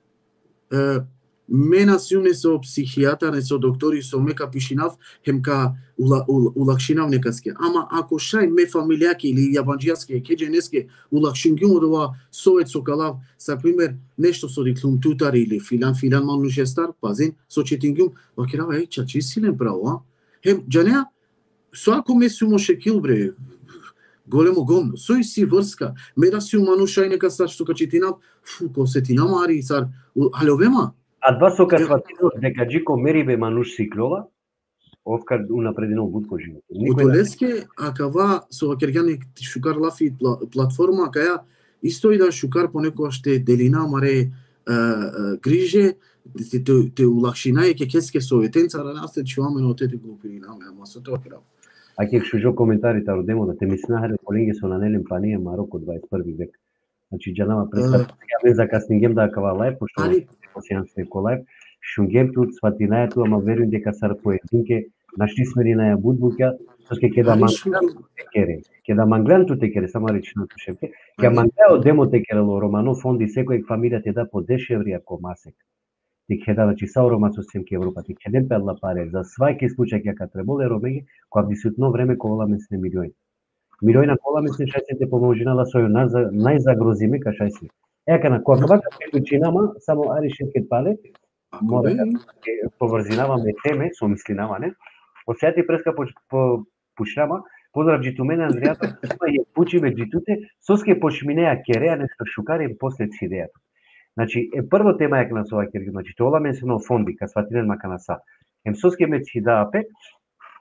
мена сиуне со психијатар, не со доктори, со мека пишинав, хемка ула, ула, улакшинав некаске. Ама ако шај ме фамилијаки или јабанџијаске, кеџенеске, улакшингјум од ова совет со калав, за пример, нешто со диклум тутар или филан, филан мануше стар, пазин, со четингјум, вакирава, еј, чачи силен право, а? Хем, џанеа, со ако ме сумо шекил, бре, големо гомно, со и си врска, ме да си уманушај нека стар што качетинав, фу, ко се ти намари, цар, халевема, а два сока сватино дека джико мерибе мануш сиклова, овка унапредено будко живот. Одолеске, акава со вакергјани шукар лафи платформа, каја исто и да шукар понекогаш те делина, маре гриже, те, те, те улакшинаје ке кеске советенца, да насте чуваме на отете глупини, ама со тоа керав. А ќе шужо коментарите родемо да те мислинахаре колеги со нанелем планија Мароко дваесет и први век. Значи џанама представа ја закаснингем да акава лајф, пошто посејанстве ко лајф, шунгем тут сватинајето, ама верувам дека сар поединке нашли смерина ја будбуќа, соске ке да манглан текере, ке да манглан ту текере, само речено тушевке, ке манглао демо текерело Романов фонди секој фамилија те да по десет еври ако масек. Ти ке да, значи са Рома со семки Европа, ти ке ден педла паре, за сваки случај ке ка треболе ромеги, која би сутно време кола месне милиони. Милиони кола месне шајсете помножинала со најзагрозиме ка шајсне. Ека на која вака причинама, само ари шетке пале, мора да поврзинаваме теме со мислинаване. Од сега ти преска по пушрама, поздрав джитумене Андрејата, ја пучиме джитуте, соске пошминеа кереа нешто шукарим после цидејато. Значи, е прво тема е на сова керги, значи тоа мене се на фонди, ка сватинен маканаса. Ем соске ме цидеапе,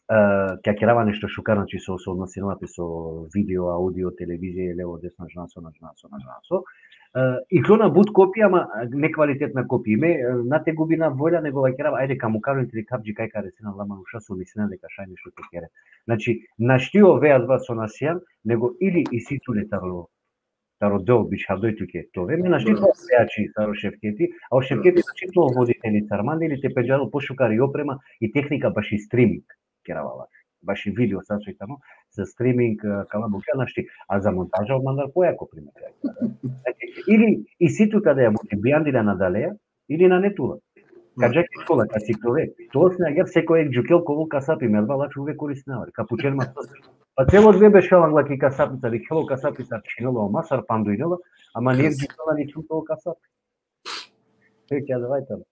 ќе керава нешто шукар, значи со со односиновата со видео, аудио, телевизија, лево, десно, жнасо, на жнасо, на жнасо. И клона буд копија, ама неквалитетна копија. Ме на те губина воља, него ва керава, ајде каму кару или капџи кај каре се на лама уша со мислена дека шај нешто те кере. Значи, наштио веа два со насијан, него или и ситу летаро таро дел биш хавдојтуке тове, ме нашти тоа веачи таро шефкети, а о шефкети значи тоа водители царманди или те пеџаро пошукари опрема и техника баш и стриминг керавала. Баш и видео сасојтано за стриминг каламука нашти, а за монтажа од мандар појако пример. Или и ситута да ја буди бијандина на далеја или на нетула. Каджак школа касикове. Тоа се наѓа секој џукел ковол касапи медва лач увек кориснавар. Капучен мастос. Па цело две бешалан лаки касапица, ли хело касапица чинело масар пандуинело, ама не џукела ни чутол касапи. Ќе давајте.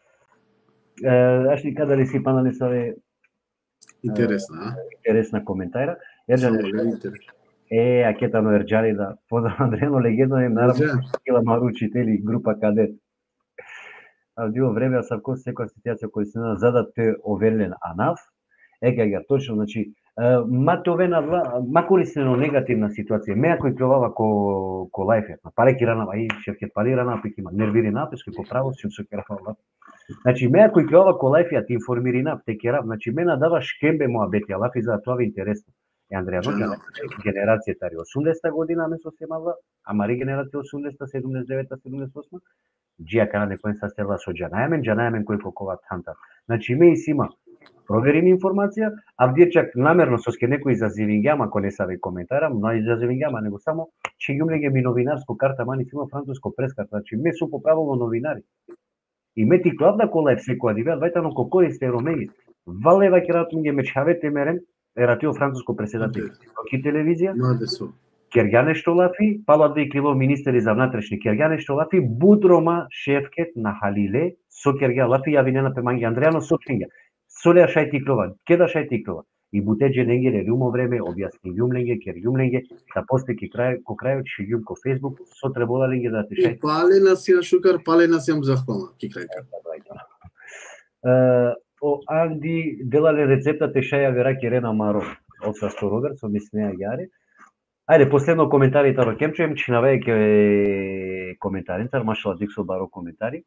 Е, ашни када ли си панали сове интересна, а? Интересна коментара. Ерџан е, акетано ерџари да поздрав Андрејано легендно е наравно кила маручители група кадет. А дио време Савко секоја ситуација кој се на за да те оверлен анав, ега ја точно, значи матовена два, макориснено негативна ситуација. Меа кој кловава ко ко лајфет, на пареки рана, ај шефке парира на пик има нервири на писки по право си со керава. Значи меа кој клова ко лајф ти информири на те керав, значи мене дава шкембе моа бети алафи за тоа ви интересно. Е Андрејано генерација тари осумдесета година ме со семава, а мари генерација осумдесета, седумдесет и девета, седумдесет и осма. Джија кана некој се стела со џанајамен, џанајамен кој фокова танта. Значи ме и сима проверим информација, а вдирчак намерно со ке некој изазивингјама, ако не сави коментара, но изазивингјама, него само че јумлеге ми новинарско карта, мани сима француско прескарта, значи ме су поправилно новинари. И ме ти клавда кола е секоја дивеа, двајтано ко користе ромеги. Валева керат миѓе мечхавете мерен, ератио француско преседател. Ки телевизија? Кергја нешто лафи, пала да и криво министери за внатрешни, кергја нешто лафи, будрома шефкет на Халиле, со кергја лафи, јави нена пеманги Андрејано со кенѓа. Солеа шајтиклова, кеда шајтиклова. И бутеџе ненгере рюмо време, објасни јумленге, кер јумленге, да постеки крај, ко крајот ши јум ко Фейсбук, со требола ленге да ти шајти. Палена си на шукар, палена си јам захвална, ки крајка. О Анди делале рецептата шаја вера керена маро, од Састо Роберт, со миснеа јари. Ајде, последно коментари таро кемчуем, чинавеј ке коментаринцар, машала диксо баро коментари.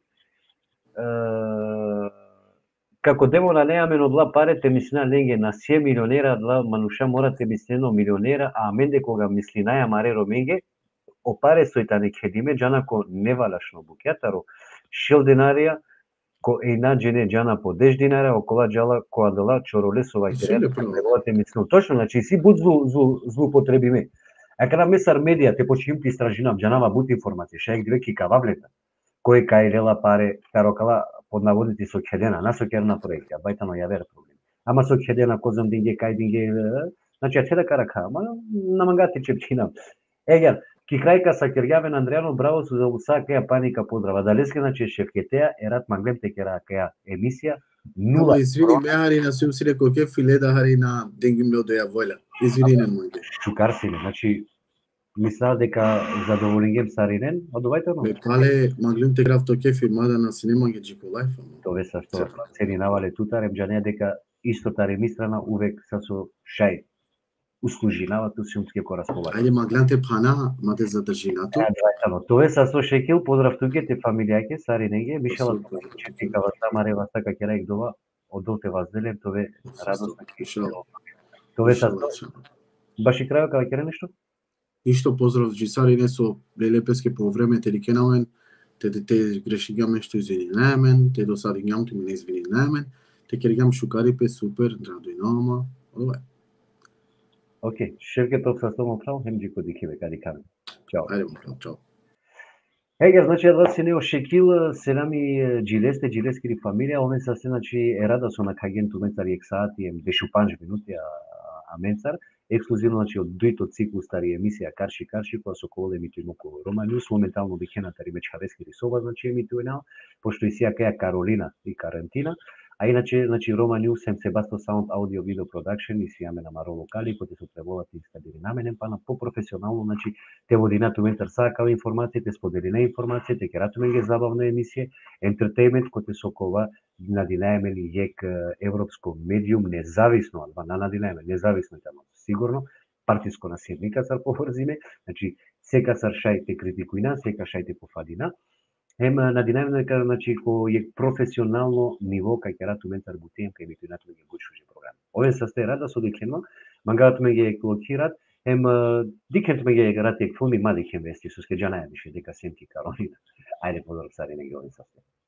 Како демона неамен одла парете мислина ленге на се милионера, дла мануша морате мислено милионера, а менде кога мисли наја маре роменге, о паре сојтане кедиме, джанако невалашно букјатаро, шел денарија, ко една джене джана по десет динара, окола джала која дала чоролесова и терена, преволате мислено. Точно, значи си буд злу, злу, злупотребиме. А када месар медија те почним ти истражинам, джанава бут информација, шајк двеки каваблета, кој кај лела паре, тарокала под наводници со кедена, на со керна проекта, бајтано ја вера проблем. Ама со кедена козам динге, кај динге, значи а седа карака, ама на мангати чепчинам. Егер, ки крајка са кергјавен Андрејано, браво су за уса каја паника поздрава. Далеске, значи шефкетеа, ерат маглем те кера каја емисија, нула. Извини, ме хари на сум си реко ке филеда хари на денгимло до ја воља. Извини на мојте. Шукар си, значи мисла дека задоволингем саринен, одувајте но. Бе пале маглем те граф то ке фирма да на синема ги джико лайф. Тоа са што цени навале тутарем џанеа дека исто таре мистрана увек са со шај. Услужинава ту сумске ко располага. Ајде магланте пана, мате задржинато. Тоа са со шекил, поздрав туке те фамилијаке, саринеге, Мишела четика вас тамаре вас така ќе раик дова, одолте вас делем, тоа радостна киша. Тоа са баш и крајот кога ќе нешто? Ништо поздрав джисари не со лелепеске по време те рикенамен, те те те грешигам нешто извини намен, те досадингам ту ми не извини намен, те кергам шукари пе супер, драдујнома, ова. Океј, шефке тоа со стомо право, хемџи коди киве кади каме. Чао. Ајде, чао. Егер, значи, да се не ошекил, се нами джилесте, джилескири фамилија, оме са се, значи, ерада со на кагенту менцар ексаати, ем дешу панж минути, а, а менцар, ексклузивно, значи, од дуито циклус тари емисија Карши Карши, која со коле емитуем околу Рома Ньюс, моментално бихена тари мечхавески рисова, значи, емитуена, пошто и сија каја Каролина и Карантина, А иначе, значи Roma News sem Sebasto Sound Audio Video Production и свиаме на маро локали кои се преволат и стабили наменен па на по-професионално, значи те води на туентар сакава информациите, споделина информациите, ќе ратуме ги забавна емисија, ентертејмент кој се сокова надилееме ли јек европско медиум независно, адва на надилееме независно тема, сигурно партиско на синдикат сар поврзиме, значи сека сар шајте критикуина, сека шајте пофадина. Ема надинавно дека значи кој е професионално ниво кај ќе рату ментар бутием кај ми туинату ги гучужи програми. Овен састе рада со дикенма, мангато ме ги клокират, ема дикент ме ги рати фунди мади хем вести со скеџанаја беше дека сем ки карони. Ајде поздрав сари неги овен састе.